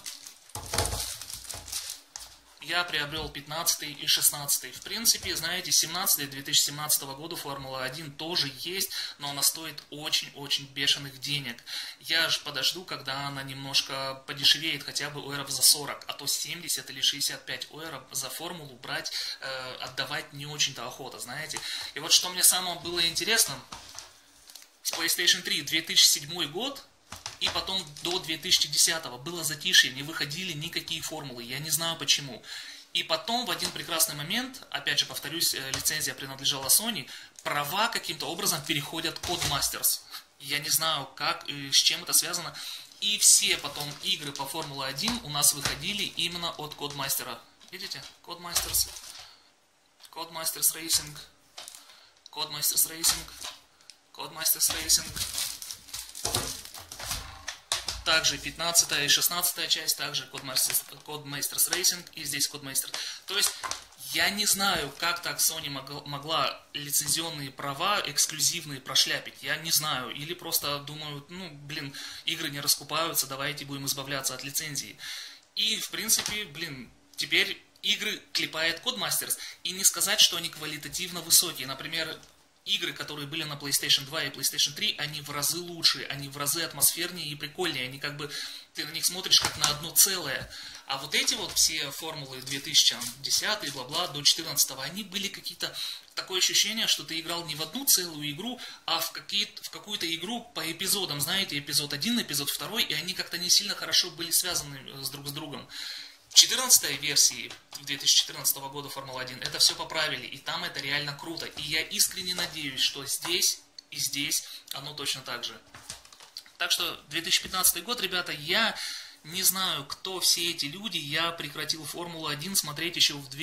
A: я приобрел 15 и 16. В принципе, знаете, 17 2017 года Формула-1 тоже есть, но она стоит очень-очень бешеных денег. Я же подожду, когда она немножко подешевеет, хотя бы ойров за 40, а то 70 или 65 ойров за Формулу брать, отдавать не очень-то охота, знаете. И вот что мне самое было интересно, с PlayStation 3 2007 год, и потом до 2010 было затишье, не выходили никакие формулы, я не знаю почему. И потом в один прекрасный момент, опять же повторюсь, лицензия принадлежала Sony, права каким-то образом переходят Codemasters. Я не знаю как и с чем это связано. И все потом игры по Формуле-1 у нас выходили именно от Codemasters. Видите? Codemasters. Codemasters Racing. Codemasters Racing. Codemasters Racing. Также 15 и 16 часть, также Codemasters Racing и здесь Codemasters. То есть я не знаю, как так Sony могла лицензионные права эксклюзивные прошляпить. Я не знаю. Или просто думают, ну, блин, игры не раскупаются, давайте будем избавляться от лицензии. И, в принципе, блин, теперь игры клепает Codemasters. И не сказать, что они квалитативно высокие. Например, игры, которые были на PlayStation 2 и PlayStation 3, они в разы лучше, они в разы атмосфернее и прикольнее. Они как бы, ты на них смотришь как на одно целое. А вот эти вот все формулы 2010 бла-бла до 2014, они были какие-то... Такое ощущение, что ты играл не в одну целую игру, а в какую-то игру по эпизодам. Знаете, эпизод 1, эпизод 2, и они как-то не сильно хорошо были связаны друг с другом. В 14 версии 2014 года Формула-1 это все поправили, и там это реально круто. И я искренне надеюсь, что здесь и здесь оно точно так же. Так что 2015 год, ребята, я не знаю, кто все эти люди. Я прекратил Формулу-1 смотреть еще в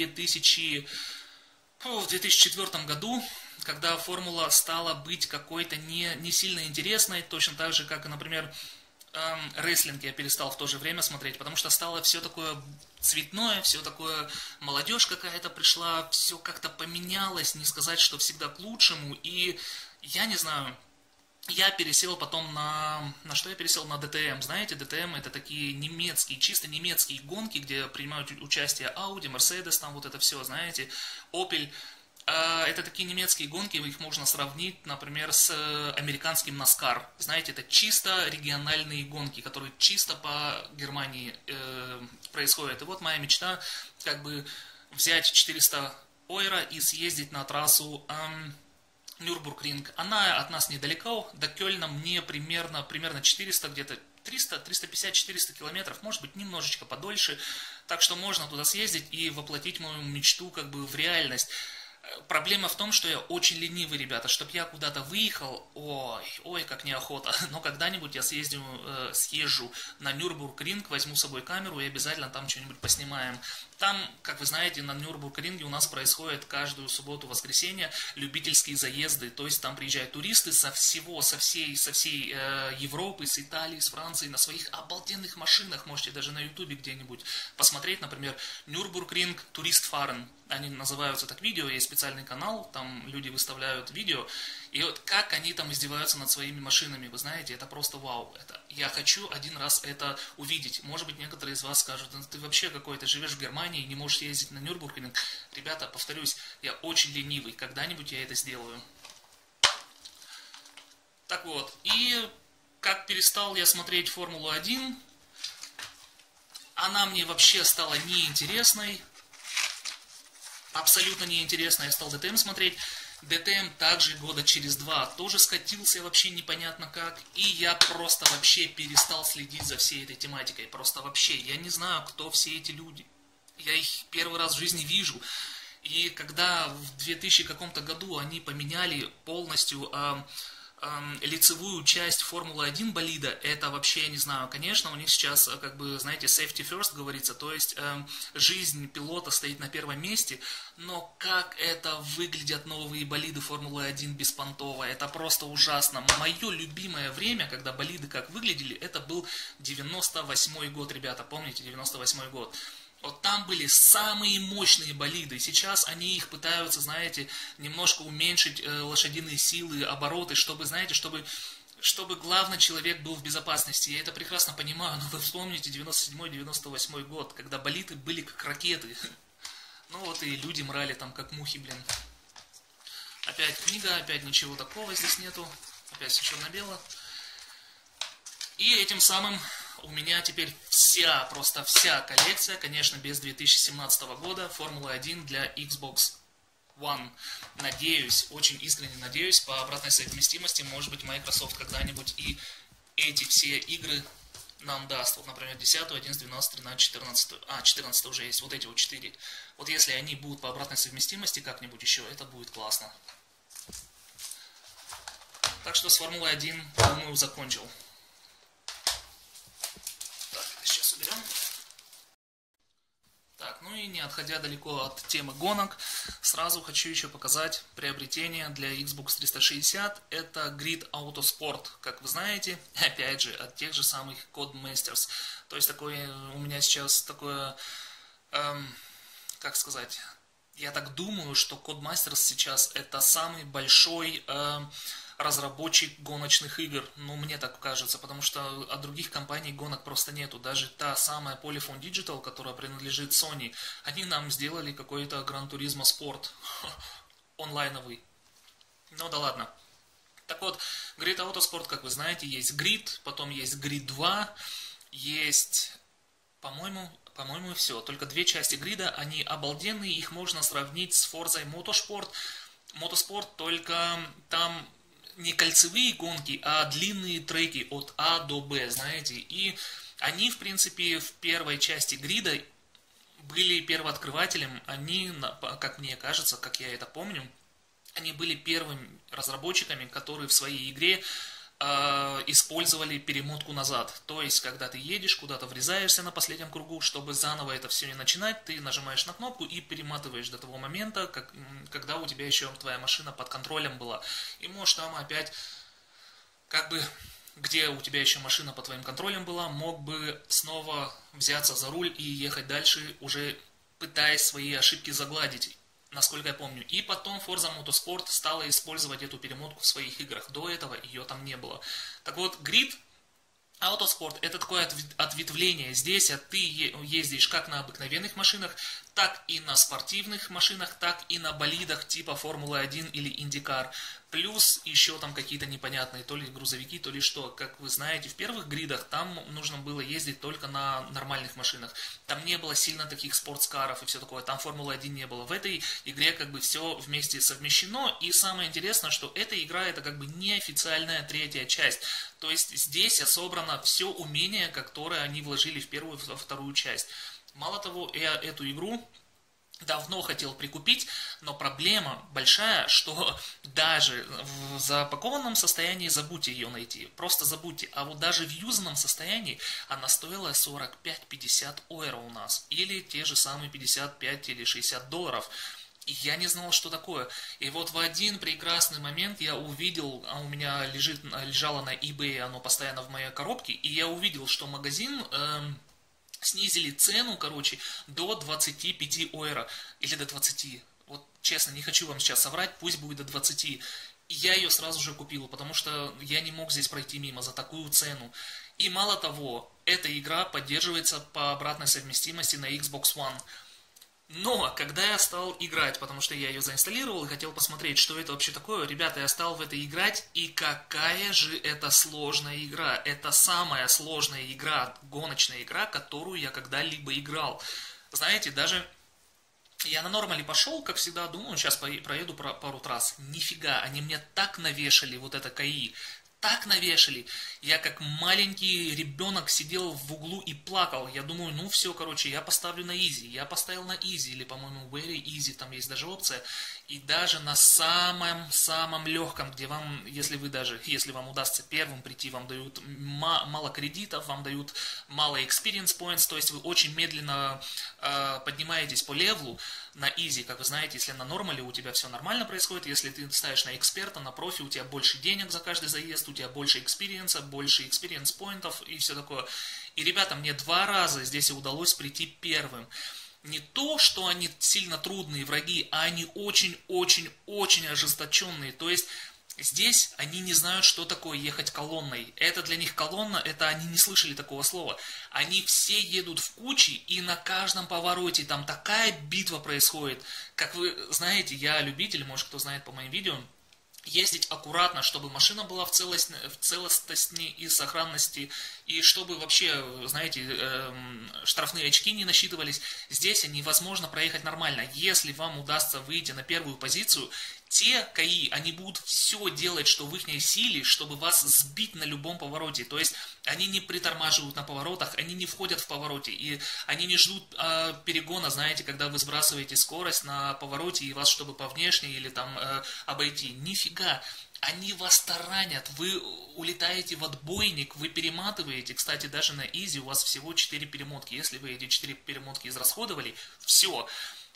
A: 2004 году, когда Формула стала быть какой-то не сильно интересной, точно так же, как, например, рестлинг я перестал в то же время смотреть, потому что стало все такое цветное, все такое, молодежь какая-то пришла, все как-то поменялось, не сказать, что всегда к лучшему, и я не знаю, я пересел потом на что я пересел? На DTM, знаете, DTM это такие немецкие, чисто немецкие гонки, где принимают участие Audi, Mercedes, там вот это все, знаете, Opel. Это такие немецкие гонки, их можно сравнить, например, с американским NASCAR. Знаете, это чисто региональные гонки, которые чисто по Германии происходят. И вот моя мечта, как бы взять 400 ойра и съездить на трассу Нюрбургринг. Она от нас недалеко, до Кёльна мне примерно 400, где-то 300, 350, 400 километров, может быть, немножечко подольше. Так что можно туда съездить и воплотить мою мечту как бы в реальность. Проблема в том, что я очень ленивый, ребята. Чтоб я куда-то выехал, ой, как неохота. Но когда-нибудь я съезжу на Нюрбургринг, возьму с собой камеру и обязательно там что-нибудь поснимаем. Там, как вы знаете, на Нюрбургринге у нас происходит каждую субботу-воскресенье любительские заезды. То есть там приезжают туристы со всей Европы, с Италии, с Франции, на своих обалденных машинах. Можете даже на Ютубе где-нибудь посмотреть, например, Нюрбургринг Туристфарен. Они называются так видео, есть специальный канал, там люди выставляют видео, и вот как они там издеваются над своими машинами, вы знаете, это просто вау. Я хочу один раз это увидеть. Может быть, некоторые из вас скажут, ты вообще какой-то живешь в Германии и не можешь ездить на Нюрбургринг. Ребята, повторюсь, я очень ленивый, когда-нибудь я это сделаю. Так вот, и как перестал я смотреть Формулу-1, она мне вообще стала неинтересной. Абсолютно неинтересно, я стал DTM смотреть. DTM также года через 2 тоже скатился вообще непонятно как. И я просто вообще перестал следить за всей этой тематикой. Просто вообще, я не знаю, кто все эти люди. Я их первый раз в жизни вижу. И когда в 2000 каком-то году они поменяли полностью лицевую часть Формулы-1 болида, это вообще, я не знаю, конечно, у них сейчас, как бы, знаете, safety first говорится, то есть жизнь пилота стоит на первом месте, но как это выглядят новые болиды Формулы-1 беспонтово, это просто ужасно. Мое любимое время, когда болиды как выглядели, это был 98-й год, ребята, помните, 98-й год. Вот там были самые мощные болиды. Сейчас они их пытаются, знаете, немножко уменьшить лошадиные силы, обороты, чтобы, знаете, чтобы главный человек был в безопасности. Я это прекрасно понимаю, но вы вспомните 97-98 год, когда болиды были как ракеты. Ну вот и люди мрали там как мухи, блин. Опять книга, опять ничего такого здесь нету. Опять все черно-бело. И этим самым у меня теперь просто вся коллекция, конечно, без 2017 года, Формулы-1 для Xbox One. Надеюсь, очень искренне надеюсь, по обратной совместимости, может быть, Microsoft когда-нибудь и эти все игры нам даст. Вот, например, 10, 11, 12, 13, 14. 14 уже есть, вот эти вот 4. Вот если они будут по обратной совместимости как-нибудь еще, это будет классно. Так что с Формулой-1, думаю, закончил. Сейчас уберем. Так, ну и не отходя далеко от темы гонок, сразу хочу еще показать приобретение для Xbox 360. Это Grid Autosport, как вы знаете, опять же, от тех же самых Codemasters. То есть такое, у меня сейчас такое, как сказать, я так думаю, что Codemasters сейчас это самый большой разработчик гоночных игр. Ну, мне так кажется, потому что от других компаний гонок просто нету. Даже та самая Polyphony Digital, которая принадлежит Sony, они нам сделали какой-то Gran Turismo Sport онлайновый. Ну да ладно. Так вот, Grid Autosport, как вы знаете, есть Grid, потом есть Grid 2, есть, по-моему, все. Только две части грида, они обалденные, их можно сравнить с Forza Motorsport. Motorsport, только там не кольцевые гонки, а длинные треки от А до Б, знаете. И они, в принципе, в первой части грида были первооткрывателем. Они, как мне кажется, как я это помню, они были первыми разработчиками, которые в своей игре использовали перемотку назад. То есть, когда ты едешь, куда-то врезаешься на последнем кругу, чтобы заново это все не начинать, ты нажимаешь на кнопку и перематываешь до того момента, когда у тебя еще твоя машина под контролем была. И можешь там опять, как бы, где у тебя еще машина под твоим контролем была, мог бы снова взяться за руль и ехать дальше, уже пытаясь свои ошибки загладить. Насколько я помню. И потом Forza Motorsport стала использовать эту перемотку в своих играх. До этого ее там не было. Так вот, Grid Autosport это такое ответвление. Здесь ты ездишь как на обыкновенных машинах, так и на спортивных машинах, так и на болидах типа Формулы-1 или IndyCar. Плюс еще там какие-то непонятные, то ли грузовики, то ли что. Как вы знаете, в первых гридах там нужно было ездить только на нормальных машинах. Там не было сильно таких спортскаров и все такое. Там Формулы-1 не было. В этой игре как бы все вместе совмещено. И самое интересное, что эта игра это как бы неофициальная третья часть. То есть здесь собрано все умение, которое они вложили в первую и во вторую часть. Мало того, я эту игру давно хотел прикупить, но проблема большая, что даже в запакованном состоянии забудьте ее найти, просто забудьте. А вот даже в юзанном состоянии она стоила 45-50 евро у нас, или те же самые 55 или 60 долларов. И я не знал, что такое. И вот в один прекрасный момент я увидел, у меня лежало на eBay, оно постоянно в моей коробке, и я увидел, что магазин снизили цену, короче, до 25 евро. Или до 20. Вот честно, не хочу вам сейчас соврать, пусть будет до 20. И я ее сразу же купил, потому что я не мог здесь пройти мимо за такую цену. И мало того, эта игра поддерживается по обратной совместимости на Xbox One. Но, когда я стал играть, потому что я ее заинсталлировал и хотел посмотреть, что это вообще такое, ребята, я стал в это играть, и какая же это сложная игра. Это самая сложная игра, гоночная игра, которую я когда-либо играл. Знаете, даже я на нормале пошел, как всегда, думаю, сейчас проеду пару трасс. Нифига, они мне так навешали вот это КАИ, так навешали. Я как маленький ребенок сидел в углу и плакал. Я думаю, ну все, короче, я поставлю на easy. Я поставил на easy, или, по-моему, very easy, там есть даже опция. И даже на самом легком, где вам, если вам удастся первым прийти, вам дают мало кредитов, вам дают мало experience points, то есть вы очень медленно поднимаетесь по левелу на easy. Как вы знаете, если на нормале у тебя все нормально происходит, если ты ставишь на эксперта, на профи, у тебя больше денег за каждый заезд, у тебя больше экспириенса, больше experience поинтов и все такое. И, ребята, мне 2 раза здесь удалось прийти первым. Не то, что они сильно трудные враги, а они очень-очень-очень ожесточенные. То есть здесь они не знают, что такое ехать колонной. Это для них колонна, это они не слышали такого слова. Они все едут в куче, и на каждом повороте там такая битва происходит. Как вы знаете, я любитель, может кто знает по моим видео, ездить аккуратно, чтобы машина была в целостности и сохранности, и чтобы вообще, знаете, штрафные очки не насчитывались. Здесь невозможно проехать нормально. Если вам удастся выйти на первую позицию, те КАИ, они будут все делать, что в их силе, чтобы вас сбить на любом повороте. То есть они не притормаживают на поворотах, они не входят в повороте, и они не ждут перегона, знаете, когда вы сбрасываете скорость на повороте, и вас, чтобы по внешней или там обойти. Нифига. Они вас таранят, вы улетаете в отбойник, вы перематываете. Кстати, даже на изи у вас всего 4 перемотки. Если вы эти 4 перемотки израсходовали, все.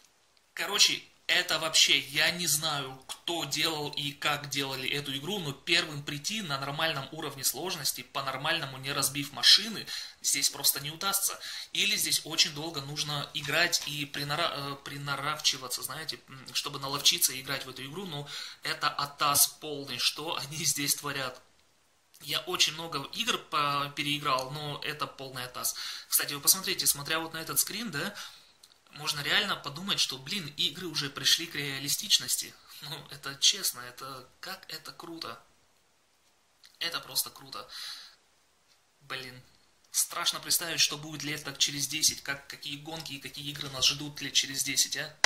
A: Короче, это вообще, я не знаю, кто делал и как делали эту игру, но первым прийти на нормальном уровне сложности, по-нормальному не разбив машины, здесь просто не удастся. Или здесь очень долго нужно играть и приноравчиваться, знаете, чтобы наловчиться и играть в эту игру, но это атас полный, что они здесь творят. Я очень много игр переиграл, но это полный атас. Кстати, вы посмотрите, смотря вот на этот скрин, да, можно реально подумать, что, блин, игры уже пришли к реалистичности. Ну, это честно, как это круто. Это просто круто. Блин, страшно представить, что будет лет так через 10, какие гонки и какие игры нас ждут лет через 10, а?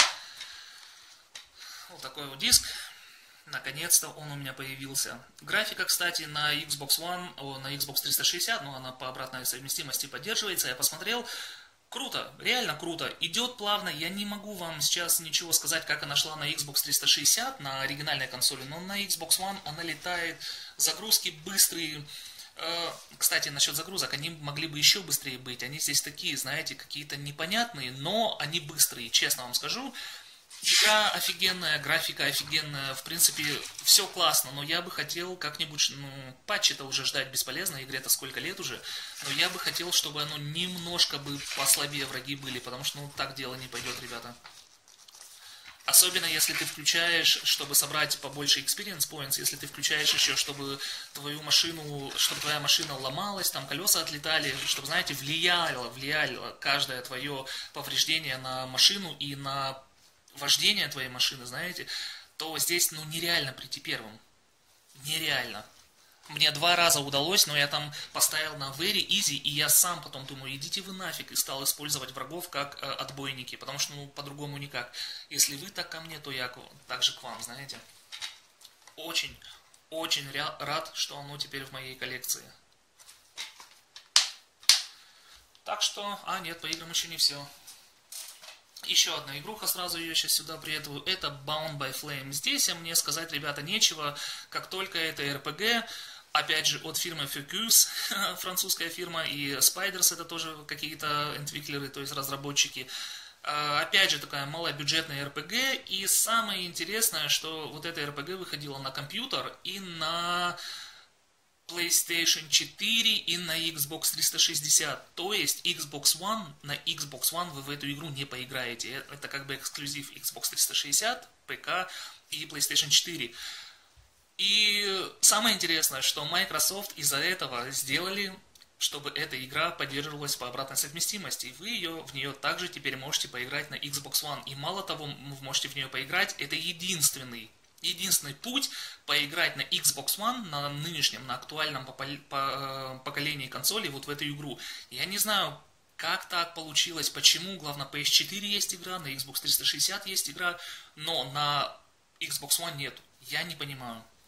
A: Вот такой вот диск. Наконец-то он у меня появился. Графика, кстати, на Xbox One, на Xbox 360, но она по обратной совместимости поддерживается, я посмотрел. Круто, реально круто. Идет плавно. Я не могу вам сейчас ничего сказать, как она шла на Xbox 360, на оригинальной консоли, но на Xbox One она летает. Загрузки быстрые. Кстати, насчет загрузок, они могли бы еще быстрее быть. Они здесь такие, знаете, какие-то непонятные, но они быстрые, честно вам скажу. Игра офигенная, графика офигенная, в принципе, все классно, но я бы хотел как-нибудь, патчи-то уже ждать бесполезно, игре-то сколько лет уже, но я бы хотел, чтобы оно немножко бы послабее враги были, потому что, так дело не пойдет, ребята. Особенно, если ты включаешь, чтобы собрать побольше experience points, если ты включаешь еще, чтобы твоя машина ломалась, там колеса отлетали, чтобы, знаете, влияло каждое твое повреждение на машину и на вождение твоей машины, знаете, то здесь, нереально прийти первым. Нереально. Мне 2 раза удалось, но я там поставил на very easy, и я сам потом думаю, идите вы нафиг, и стал использовать врагов как отбойники, потому что, по-другому никак. Если вы так ко мне, то я так же к вам, знаете. Очень рад, что оно теперь в моей коллекции. Так что, нет, по играм еще не все. Еще одна игруха, сразу ее сейчас сюда приветствую, это Bound by Flame. Здесь мне сказать, ребята, нечего, как только это RPG, опять же, от фирмы Focus, французская фирма, и Spiders, это тоже какие-то энтвиклеры, то есть разработчики. Опять же, такая малобюджетная RPG, и самое интересное, что вот эта RPG выходила на компьютер и на PlayStation 4 и на Xbox 360. То есть на Xbox One вы в эту игру не поиграете. Это как бы эксклюзив Xbox 360, ПК и PlayStation 4. И самое интересное, что Microsoft из-за этого сделали, чтобы эта игра поддерживалась по обратной совместимости. И вы в нее также теперь можете поиграть на Xbox One. И мало того, вы можете в нее поиграть, это единственный путь поиграть на Xbox One, на нынешнем, на актуальном поколении консолей, вот в эту игру. Я не знаю, как так получилось, почему, главное, PS4 есть игра, на Xbox 360 есть игра, но на Xbox One нету. Я не понимаю.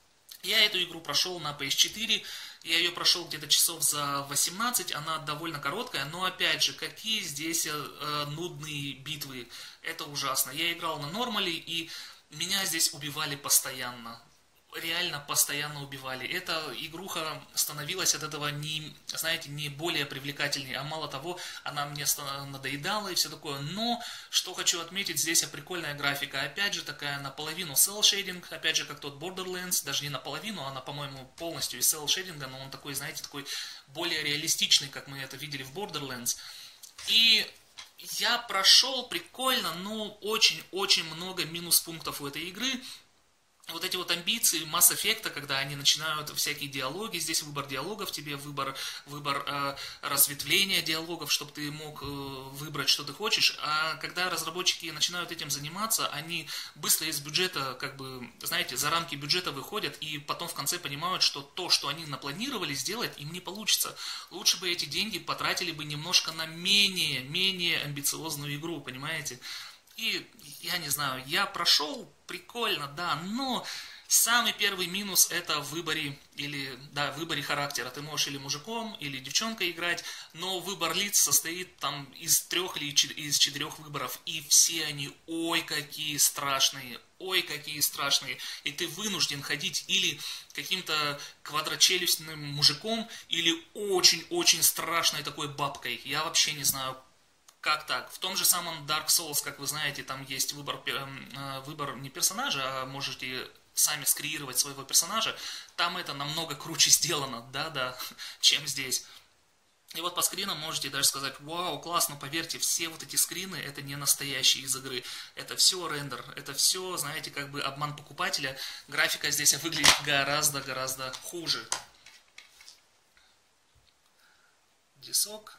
A: Я эту игру прошел на PS4, я ее прошел где-то часов за 18, она довольно короткая, но опять же, какие здесь нудные битвы, это ужасно. Я играл на нормале, и меня здесь убивали постоянно. Реально постоянно убивали. Эта игруха становилась от этого не, знаете, не более привлекательней, а мало того, она мне надоедала и все такое. Но, что хочу отметить, здесь прикольная графика. Опять же, такая наполовину cel shading, опять же, как тот Borderlands, даже не наполовину, она, по-моему, полностью из cel shading, но он такой, знаете, такой более реалистичный, как мы это видели в Borderlands. И я прошел прикольно, но очень-очень много минус пунктов у этой игры. Вот эти вот амбиции Mass Effect, когда они начинают всякие диалоги, здесь выбор диалогов тебе, выбор разветвления диалогов, чтобы ты мог выбрать, что ты хочешь, а когда разработчики начинают этим заниматься, они быстро из бюджета, как бы, знаете, за рамки бюджета выходят, и потом в конце понимают, что то, что они напланировали сделать, им не получится. Лучше бы эти деньги потратили бы немножко на менее амбициозную игру, понимаете? И, я не знаю, я прошел, прикольно, да, но самый первый минус это в выборе, выборе характера. Ты можешь или мужиком, или девчонкой играть, но выбор лиц состоит там из 3 или из 4 выборов, и все они, ой, какие страшные, и ты вынужден ходить или каким-то квадрочелюстным мужиком, или очень-очень страшной такой бабкой. Я вообще не знаю, как так? В том же самом Dark Souls, как вы знаете, там есть выбор не персонажа, а можете сами скреировать своего персонажа. Там это намного круче сделано, да, чем здесь. И вот по скринам можете даже сказать: вау, классно, поверьте, все вот эти скрины это не настоящие из игры. Это все рендер, это все, знаете, как бы обман покупателя. Графика здесь выглядит гораздо хуже. Дисок.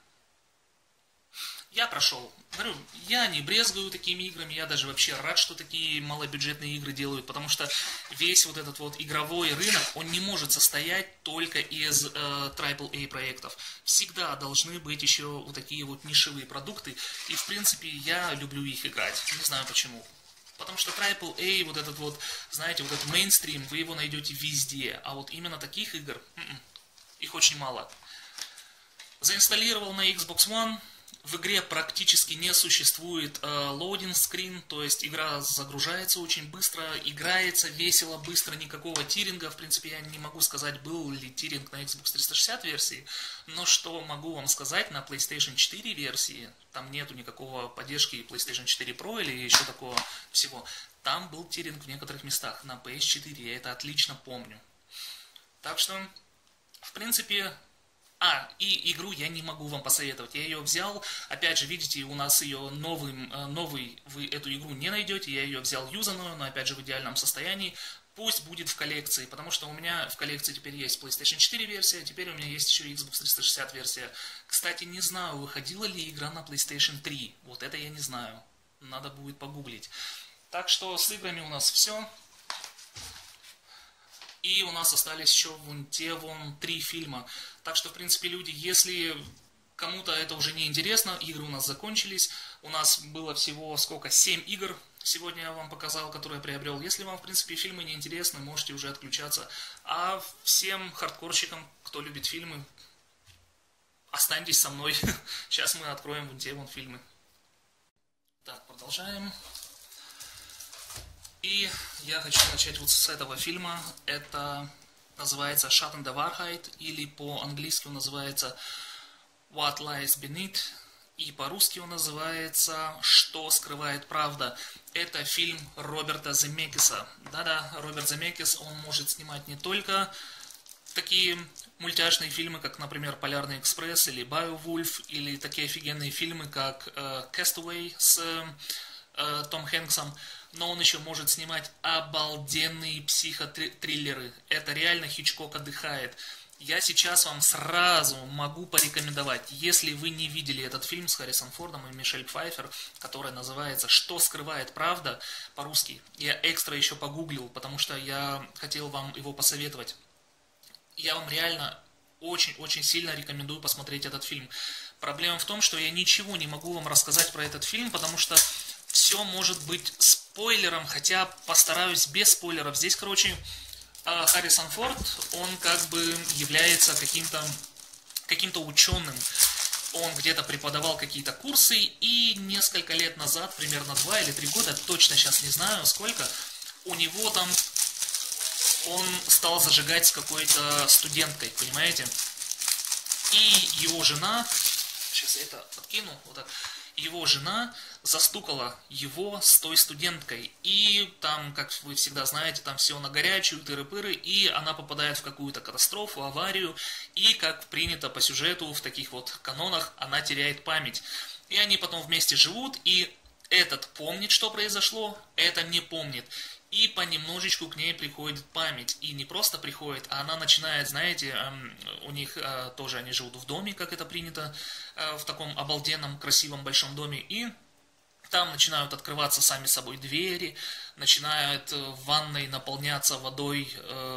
A: Я прошел. Говорю, я не брезгую такими играми, я даже вообще рад, что такие малобюджетные игры делают, потому что весь вот этот вот игровой рынок, он не может состоять только из AAA проектов. Всегда должны быть еще вот такие вот нишевые продукты, и в принципе я люблю их играть, не знаю почему. Потому что AAA, вот этот вот, знаете, вот этот мейнстрим, вы его найдете везде, а вот именно таких игр, их очень мало. Заинсталлировал на Xbox One. В игре практически не существует loading screen, то есть игра загружается очень быстро, играется весело, быстро, никакого тиринга. В принципе, я не могу сказать, был ли тиринг на Xbox 360 версии, но что могу вам сказать, на PlayStation 4 версии, там нету никакого поддержки PlayStation 4 Pro или еще такого всего. Там был тиринг в некоторых местах на PS4, я это отлично помню. Так что, в принципе... и игру я не могу вам посоветовать. Я ее взял, опять же, видите, у нас ее новый вы эту игру не найдете. Я ее взял юзанную, но опять же в идеальном состоянии. Пусть будет в коллекции, потому что у меня в коллекции теперь есть PlayStation 4 версия, теперь у меня есть еще Xbox 360 версия. Кстати, не знаю, выходила ли игра на PlayStation 3. Вот это я не знаю. Надо будет погуглить. Так что с играми у нас все. И у нас остались еще вон 3 фильма. Так что, в принципе, люди, если кому-то это уже не интересно, игры у нас закончились. У нас было всего 7 игр. Сегодня я вам показал, которые я приобрел. Если вам, в принципе, фильмы не интересны, можете уже отключаться. А всем хардкорщикам, кто любит фильмы, останьтесь со мной. Сейчас мы откроем вон фильмы. Так, продолжаем. И я хочу начать вот с этого фильма. Это называется Shut in the Wahrheit, или по-английски он называется What Lies Beneath, и по-русски он называется Что скрывает правда. Это фильм Роберта Земекиса. Да-да, Роберт Земекис, он может снимать не только такие мультяшные фильмы, как, например, Полярный экспресс или Beowulf, или такие офигенные фильмы, как Castaway с Том Хэнксом, но он еще может снимать обалденные психотриллеры. Это реально Хичкок отдыхает. Я сейчас вам сразу могу порекомендовать, если вы не видели этот фильм с Харрисоном Фордом и Мишель Пфайффер, который называется «Что скрывает правда» по-русски. Я экстра еще погуглил, потому что я хотел вам его посоветовать. Я вам реально очень-очень сильно рекомендую посмотреть этот фильм. Проблема в том, что я ничего не могу вам рассказать про этот фильм, потому что все может быть спойлером, хотя постараюсь без спойлеров. Здесь, короче, Харрисон Форд, он как бы является каким-то ученым. Он где-то преподавал какие-то курсы, и несколько лет назад, примерно 2 или 3 года, точно сейчас не знаю сколько, у него там, он стал зажигать с какой-то студенткой, понимаете? И его жена, сейчас я это подкину, вот так, его жена застукала его с той студенткой. И там, как вы всегда знаете, там все на горячую, тыры-пыры, и она попадает в какую-то катастрофу, аварию, и, как принято по сюжету в таких вот канонах, она теряет память. И они потом вместе живут, и этот помнит, что произошло, это не помнит. И понемножечку к ней приходит память. И не просто приходит, а она начинает, знаете, у них тоже они живут в доме, как это принято, в таком обалденном, красивом, большом доме. И там начинают открываться сами собой двери, начинают в ванной наполняться водой,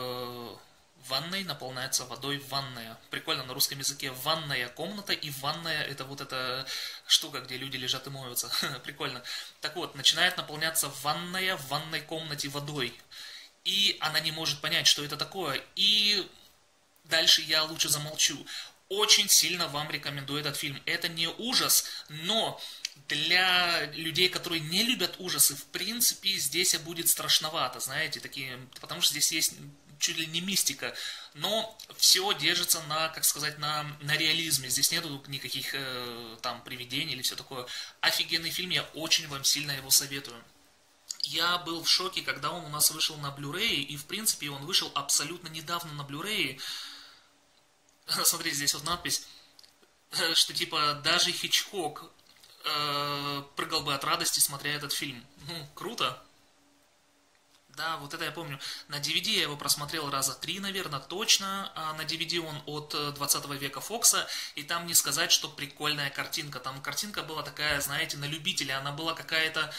A: ванная. Прикольно на русском языке ванная комната, и ванная это вот эта штука, где люди лежат и моются. Прикольно. Так вот, начинает наполняться ванная в ванной комнате водой. И она не может понять, что это такое. И дальше я лучше замолчу. Очень сильно вам рекомендую этот фильм. Это не ужас, но для людей, которые не любят ужасы, в принципе, здесь будет страшновато, знаете, такие, потому что здесь есть чуть ли не мистика, но все держится на, как сказать, на реализме. Здесь нету никаких там привидений или все такое. Офигенный фильм, я очень вам сильно его советую. Я был в шоке, когда он у нас вышел на Blu-ray, и в принципе он вышел абсолютно недавно на Blu-ray. Смотрите, здесь вот надпись, что типа даже Хичкок прыгал бы от радости, смотря этот фильм. Ну, круто. Да, вот это я помню. На DVD я его просмотрел раза 3, наверное, точно. А на DVD он от 20 века Фокса. И там не сказать, что прикольная картинка. Там картинка была такая, знаете, на любителя. Она была какая-то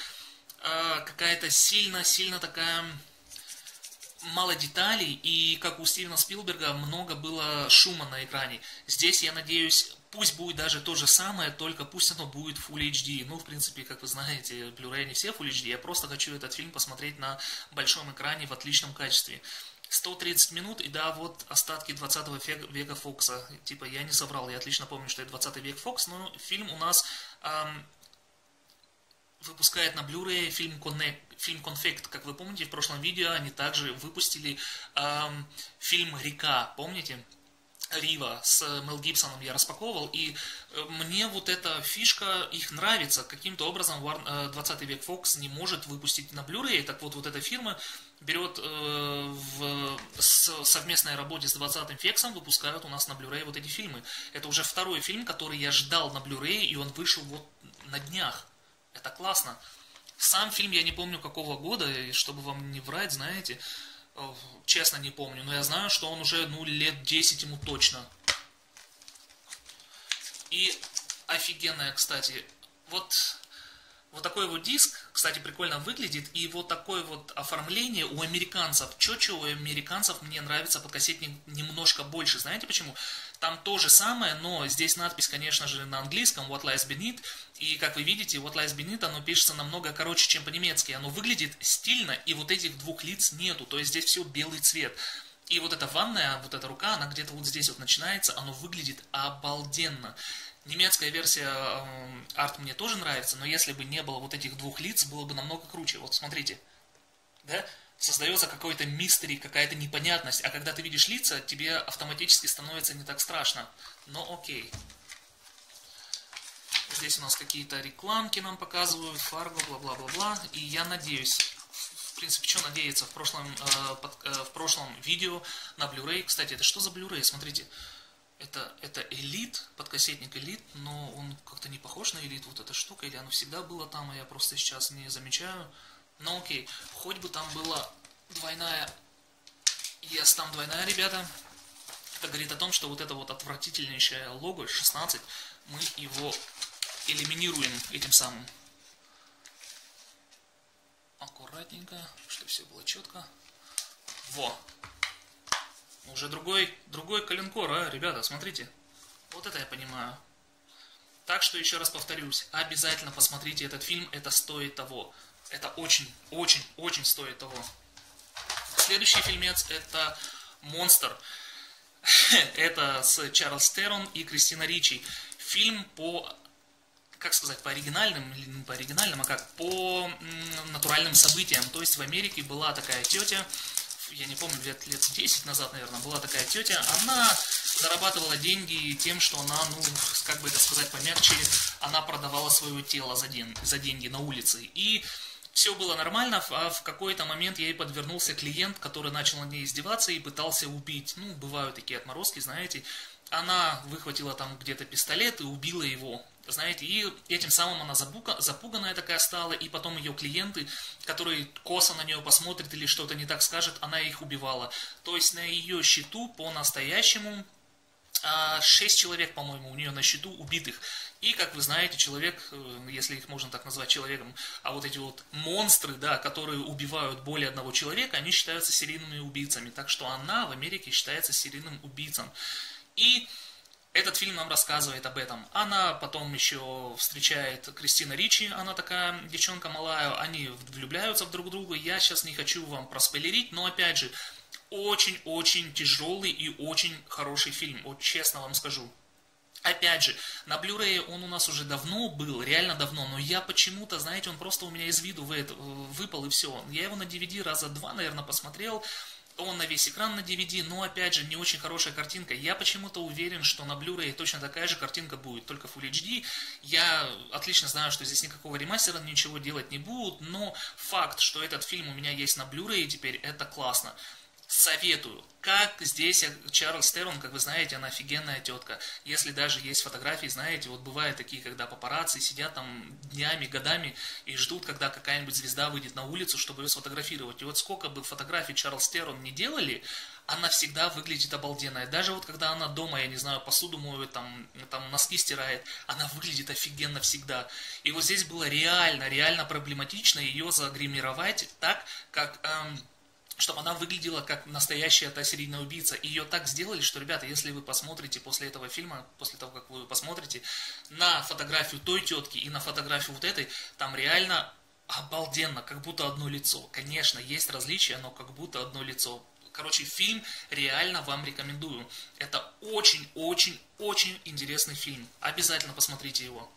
A: сильно такая... Мало деталей, и как у Стивена Спилберга много было шума на экране. Здесь, я надеюсь, пусть будет даже то же самое, только пусть оно будет Full HD. Ну, в принципе, как вы знаете, Blu-ray не все Full HD. Я просто хочу этот фильм посмотреть на большом экране в отличном качестве. 130 минут, и да, вот остатки 20 века Фокса. Типа, я не соврал, я отлично помню, что это 20 век Фокс, но фильм у нас... выпускает на Blu-ray фильм Конфект. Как вы помните, в прошлом видео они также выпустили фильм «Река». Помните? Рива с Мел Гибсоном я распаковывал, и мне вот эта фишка их нравится. Каким-то образом 20 век Фокс не может выпустить на Blu-ray. Так вот, эта фирма берет в совместной работе с 20 веком, выпускают у нас на Blu-ray вот эти фильмы. Это уже второй фильм, который я ждал на Blu-ray, и он вышел вот на днях. Это классно. Сам фильм я не помню какого года, и чтобы вам не врать, знаете, честно не помню, но я знаю, что он уже, лет 10 ему точно. И офигенная, кстати, вот такой вот диск, кстати, прикольно выглядит, и вот такое вот оформление у американцев. У американцев мне нравится подкассетник немножко больше. Знаете почему? Там то же самое, но здесь надпись, конечно же, на английском What Lies Beneath. И, как вы видите, What Lies Beneath, оно пишется намного короче, чем по-немецки. Оно выглядит стильно, и вот этих двух лиц нету. То есть здесь все белый цвет. И вот эта ванная, вот эта рука, она где-то вот здесь вот начинается. Оно выглядит обалденно. Немецкая версия арт мне тоже нравится, но если бы не было вот этих двух лиц, было бы намного круче. Вот смотрите, да? Создается какой-то мистери, какая-то непонятность, а когда ты видишь лица, тебе автоматически становится не так страшно. Но окей. Здесь у нас какие-то рекламки нам показывают, Фарго, бла-бла-бла-бла. И я надеюсь, в принципе, что надеяться, в прошлом видео на Blu-ray, кстати, это что за Blu-ray, смотрите. Это Elite, подкассетник Elite, но он как-то не похож на Elite, вот эта штука, или оно всегда было там, а я просто сейчас не замечаю. Ну окей, хоть бы там была двойная, yes, там двойная, ребята. Это говорит о том, что вот это вот отвратительнейшее лого 16, мы его элиминируем этим самым. Аккуратненько, чтобы все было четко. Во! Уже другой коленкор, ребята, смотрите. Вот это я понимаю. Так что еще раз повторюсь, обязательно посмотрите этот фильм, это стоит того. Это очень, очень, очень стоит того. Следующий фильмец это «Монстр». Это с Чарльз Терон и Кристина Ричи. Фильм по, как сказать, по оригинальным, или не по оригинальным, а как по натуральным событиям. То есть в Америке была такая тетя, я не помню, лет 10 назад, наверное, была такая тетя, она зарабатывала деньги тем, что она, ну, как бы это сказать помягче, она продавала свое тело за деньги на улице. И все было нормально, а в какой-то момент ей подвернулся клиент, который начал над ней издеваться и пытался убить. Ну, бывают такие отморозки, знаете. Она выхватила там где-то пистолет и убила его, знаете, и этим самым она запуганная такая стала, и потом ее клиенты, которые косо на нее посмотрят или что-то не так скажет, она их убивала. То есть на ее счету по-настоящему 6 человек, по-моему, у нее на счету убитых. И, как вы знаете, человек, если их можно так назвать человеком, а вот эти вот монстры, да, которые убивают более одного человека, они считаются серийными убийцами. Так что она в Америке считается серийным убийцем. И этот фильм нам рассказывает об этом. Она потом еще встречает Кристина Ричи, она такая девчонка малая, они влюбляются в друг друга. Я сейчас не хочу вам проспойлерить, но опять же, очень-очень тяжелый и очень хороший фильм, вот честно вам скажу. Опять же, на Blu-ray он у нас уже давно был, реально давно, но я почему-то, знаете, он просто у меня из виду выпал и все. Я его на DVD раза 2, наверное, посмотрел. Он на весь экран на DVD, но опять же не очень хорошая картинка. Я почему-то уверен, что на Blu-ray точно такая же картинка будет, только Full HD. Я отлично знаю, что здесь никакого ремастера, ничего делать не будут, но факт, что этот фильм у меня есть на Blu-ray теперь, это классно. Советую. Как здесь Чарльз Терон, как вы знаете, она офигенная тетка. Если даже есть фотографии, знаете, вот бывают такие, когда папарацци сидят там днями, годами и ждут, когда какая-нибудь звезда выйдет на улицу, чтобы ее сфотографировать. И вот сколько бы фотографий Чарльз Терон не делали, она всегда выглядит обалденной. Даже вот когда она дома, я не знаю, посуду моет, там носки стирает, она выглядит офигенно всегда. И вот здесь было реально проблематично ее загримировать так, как... чтобы она выглядела как настоящая та серийная убийца. И ее так сделали, что, ребята, если вы посмотрите после этого фильма, после того, как вы посмотрите, на фотографию той тетки и на фотографию вот этой, там реально обалденно, как будто одно лицо. Конечно, есть различия, но как будто одно лицо. Короче, фильм реально вам рекомендую. Это очень интересный фильм. Обязательно посмотрите его.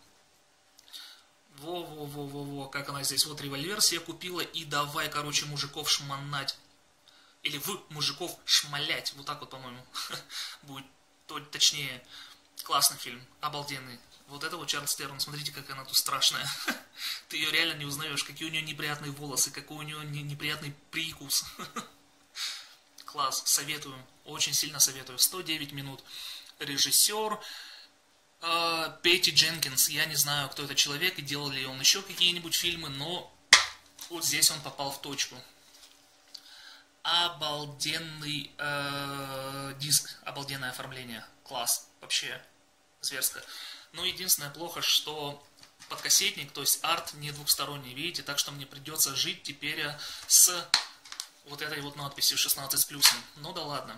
A: Во, как она здесь. Вот револьвер себе купила и давай, короче, мужиков шмонать. Или в мужиков шмалять. Вот так вот, по-моему, будет точнее. Классный фильм, обалденный. Вот это вот Чарльз Терон, смотрите, какая она тут страшная. Ты ее реально не узнаешь, какие у нее неприятные волосы, какой у нее неприятный прикус. Класс, советую, очень сильно советую. 109 минут. Режиссер Петти Дженкинс. Я не знаю, кто это человек и делал ли он еще какие-нибудь фильмы, но вот здесь он попал в точку. Обалденный диск, обалденное оформление, класс, вообще зверско. Но единственное плохо, что подкассетник, то есть арт не двухсторонний, видите, так что мне придется жить теперь с вот этой вот надписью 16+. Ну да ладно.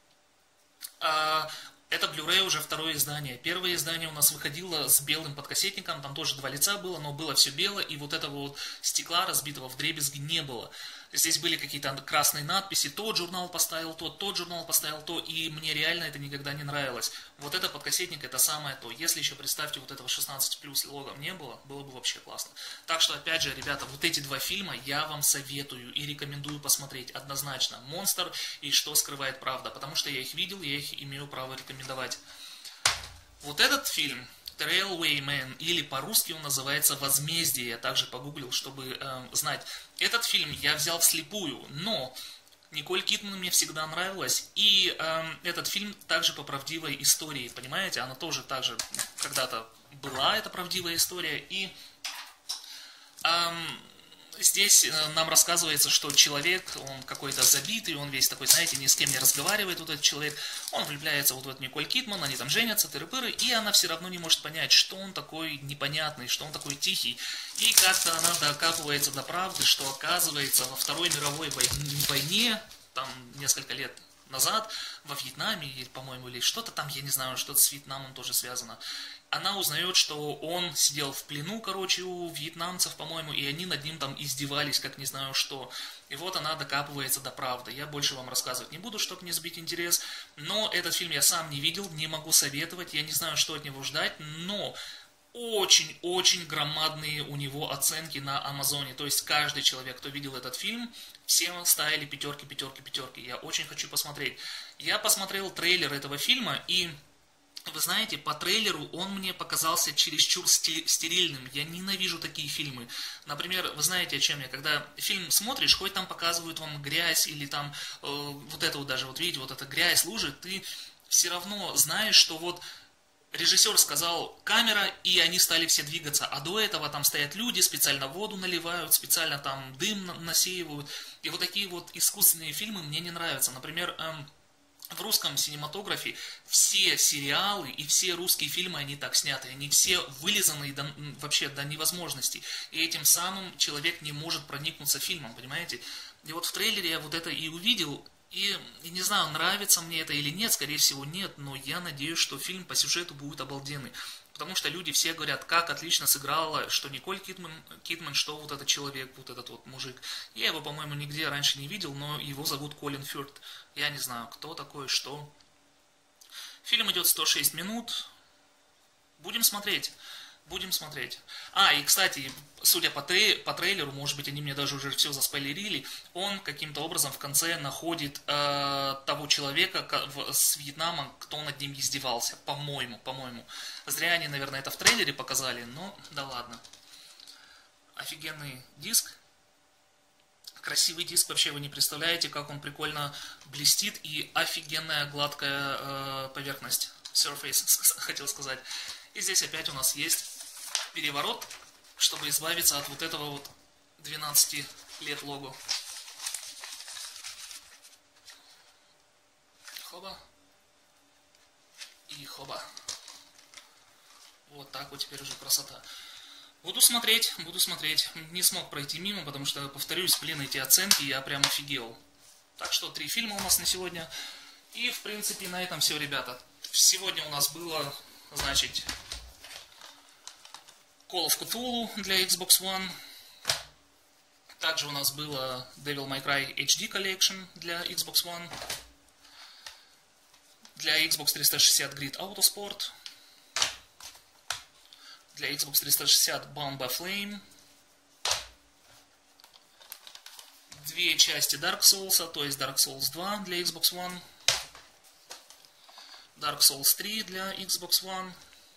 A: Это Blu-ray уже второе издание. Первое издание у нас выходило с белым подкассетником, там тоже 2 лица было, но было все белое, и вот этого вот стекла разбитого вдребезги не было. Здесь были какие-то красные надписи, тот журнал поставил то, тот журнал поставил то, и мне реально это никогда не нравилось. Вот это подкассетник, это самое то. Если еще, представьте, вот этого 16+, логом не было, было бы вообще классно. Так что, опять же, ребята, вот эти 2 фильма я вам советую и рекомендую посмотреть однозначно. «Монстр» и «Что скрывает правда», потому что я их видел, я их имею право рекомендовать. Вот этот фильм... The Railway Man, или по-русски он называется «Возмездие», я также погуглил, чтобы знать. Этот фильм я взял вслепую, но Николь Кидман мне всегда нравилась, и этот фильм также по правдивой истории, понимаете, она тоже так же когда-то была, эта правдивая история, и здесь нам рассказывается, что человек, он какой-то забитый, он весь такой, знаете, ни с кем не разговаривает, вот этот человек, он влюбляется вот в эту Николь Кидман, они там женятся, тыры-пыры, и она все равно не может понять, что он такой непонятный, что он такой тихий, и как-то она докапывается до правды, что оказывается во Второй мировой войне, там несколько лет назад во Вьетнаме, по-моему, или что-то там, я не знаю, что-то с Вьетнамом тоже связано. Она узнает, что он сидел в плену, короче, у вьетнамцев, по-моему, и они над ним там издевались, как не знаю что. И вот она докапывается до правды. Я больше вам рассказывать не буду, чтобы не сбить интерес. Но этот фильм я сам не видел, не могу советовать, я не знаю, что от него ждать, но очень-очень громадные у него оценки на Амазоне. То есть каждый человек, кто видел этот фильм, всем ставили пятерки, пятерки, пятерки. Я очень хочу посмотреть. Я посмотрел трейлер этого фильма, и вы знаете, по трейлеру он мне показался чересчур стерильным. Я ненавижу такие фильмы. Например, вы знаете, о чем я? Когда фильм смотришь, хоть там показывают вам грязь, или там вот это вот даже, вот видите, вот эта грязь, лужи, ты все равно знаешь, что вот режиссер сказал камера, и они стали все двигаться, а до этого там стоят люди, специально воду наливают, специально там дым насеивают. И вот такие вот искусственные фильмы мне не нравятся. Например, в русском синематографе все сериалы и все русские фильмы, они так сняты, они все вылизаны вообще до невозможности. И этим самым человек не может проникнуться фильмом, понимаете? И вот в трейлере я вот это и увидел, и не знаю, нравится мне это или нет, скорее всего нет, но я надеюсь, что фильм по сюжету будет обалденный. Потому что люди все говорят, как отлично сыграла, что Николь Кидман, что вот этот человек, вот этот вот мужик. Я его, по-моему, нигде раньше не видел, но его зовут Колин Фёрд. Я не знаю, кто такой, что. Фильм идет 106 минут. Будем смотреть. Будем смотреть. И, кстати, судя по трейлеру, может быть, они мне даже уже все заспойлерили, он каким-то образом в конце находит того человека с Вьетнама, кто над ним издевался. По-моему. Зря они, наверное, это в трейлере показали, но да ладно. Офигенный диск. Красивый диск, вообще вы не представляете, как он прикольно блестит, и офигенная гладкая поверхность. Surface, хотел сказать. И здесь опять у нас есть переворот, чтобы избавиться от вот этого вот 12 лет лого. Хоба. И хоба. Вот так вот теперь уже красота. Буду смотреть. Не смог пройти мимо, потому что, повторюсь, эти оценки, я прям офигел. Так что 3 фильма у нас на сегодня. И, в принципе, на этом все, ребята. Сегодня у нас было, значит, Call of Cthulhu для Xbox One. Также у нас было Devil May Cry HD Collection для Xbox One. Для Xbox 360 Grid Autosport. Для Xbox 360 Bound by Flame. 2 части Dark Souls, то есть Dark Souls 2 для Xbox One. Dark Souls 3 для Xbox One.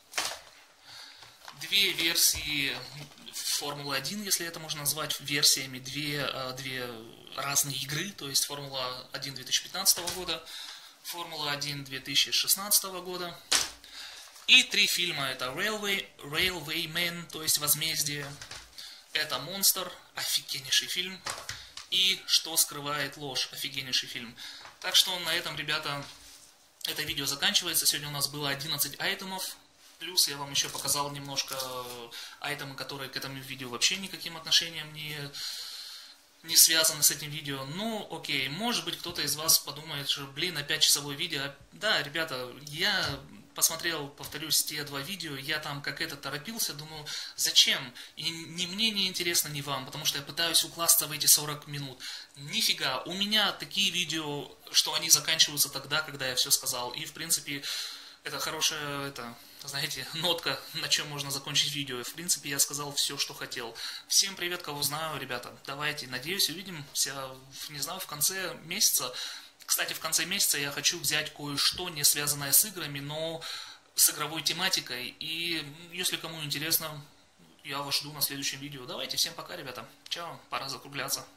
A: 2 версии Формулы 1, если это можно назвать версиями, 2 разные игры, то есть Формула 1 2015 года, Формула 1 2016 года. И 3 фильма, это Railwayman, то есть Возмездие, это Монстр, офигеннейший фильм, и Что скрывает ложь, офигеннейший фильм. Так что на этом, ребята, это видео заканчивается. Сегодня у нас было 11 айтемов. Плюс я вам еще показал немножко айтемы, которые к этому видео вообще никаким отношением не связаны с этим видео. Ну, окей, может быть, кто-то из вас подумает, что, опять часовое видео. Да, ребята, я посмотрел, повторюсь, те 2 видео, я там как это торопился, думаю, зачем? И ни мне не интересно, ни вам, потому что я пытаюсь укласться в эти 40 минут. Нифига, у меня такие видео, что они заканчиваются тогда, когда я все сказал. И, в принципе, это хорошая, знаете, нотка, на чем можно закончить видео. И, в принципе, я сказал все, что хотел. Всем привет, кого знаю, ребята. Давайте, надеюсь, увидимся, не знаю, в конце месяца. Кстати, в конце месяца я хочу взять кое-что, не связанное с играми, но с игровой тематикой. И если кому интересно, я вас жду на следующем видео. Давайте, всем пока, ребята. Чао, пора закругляться.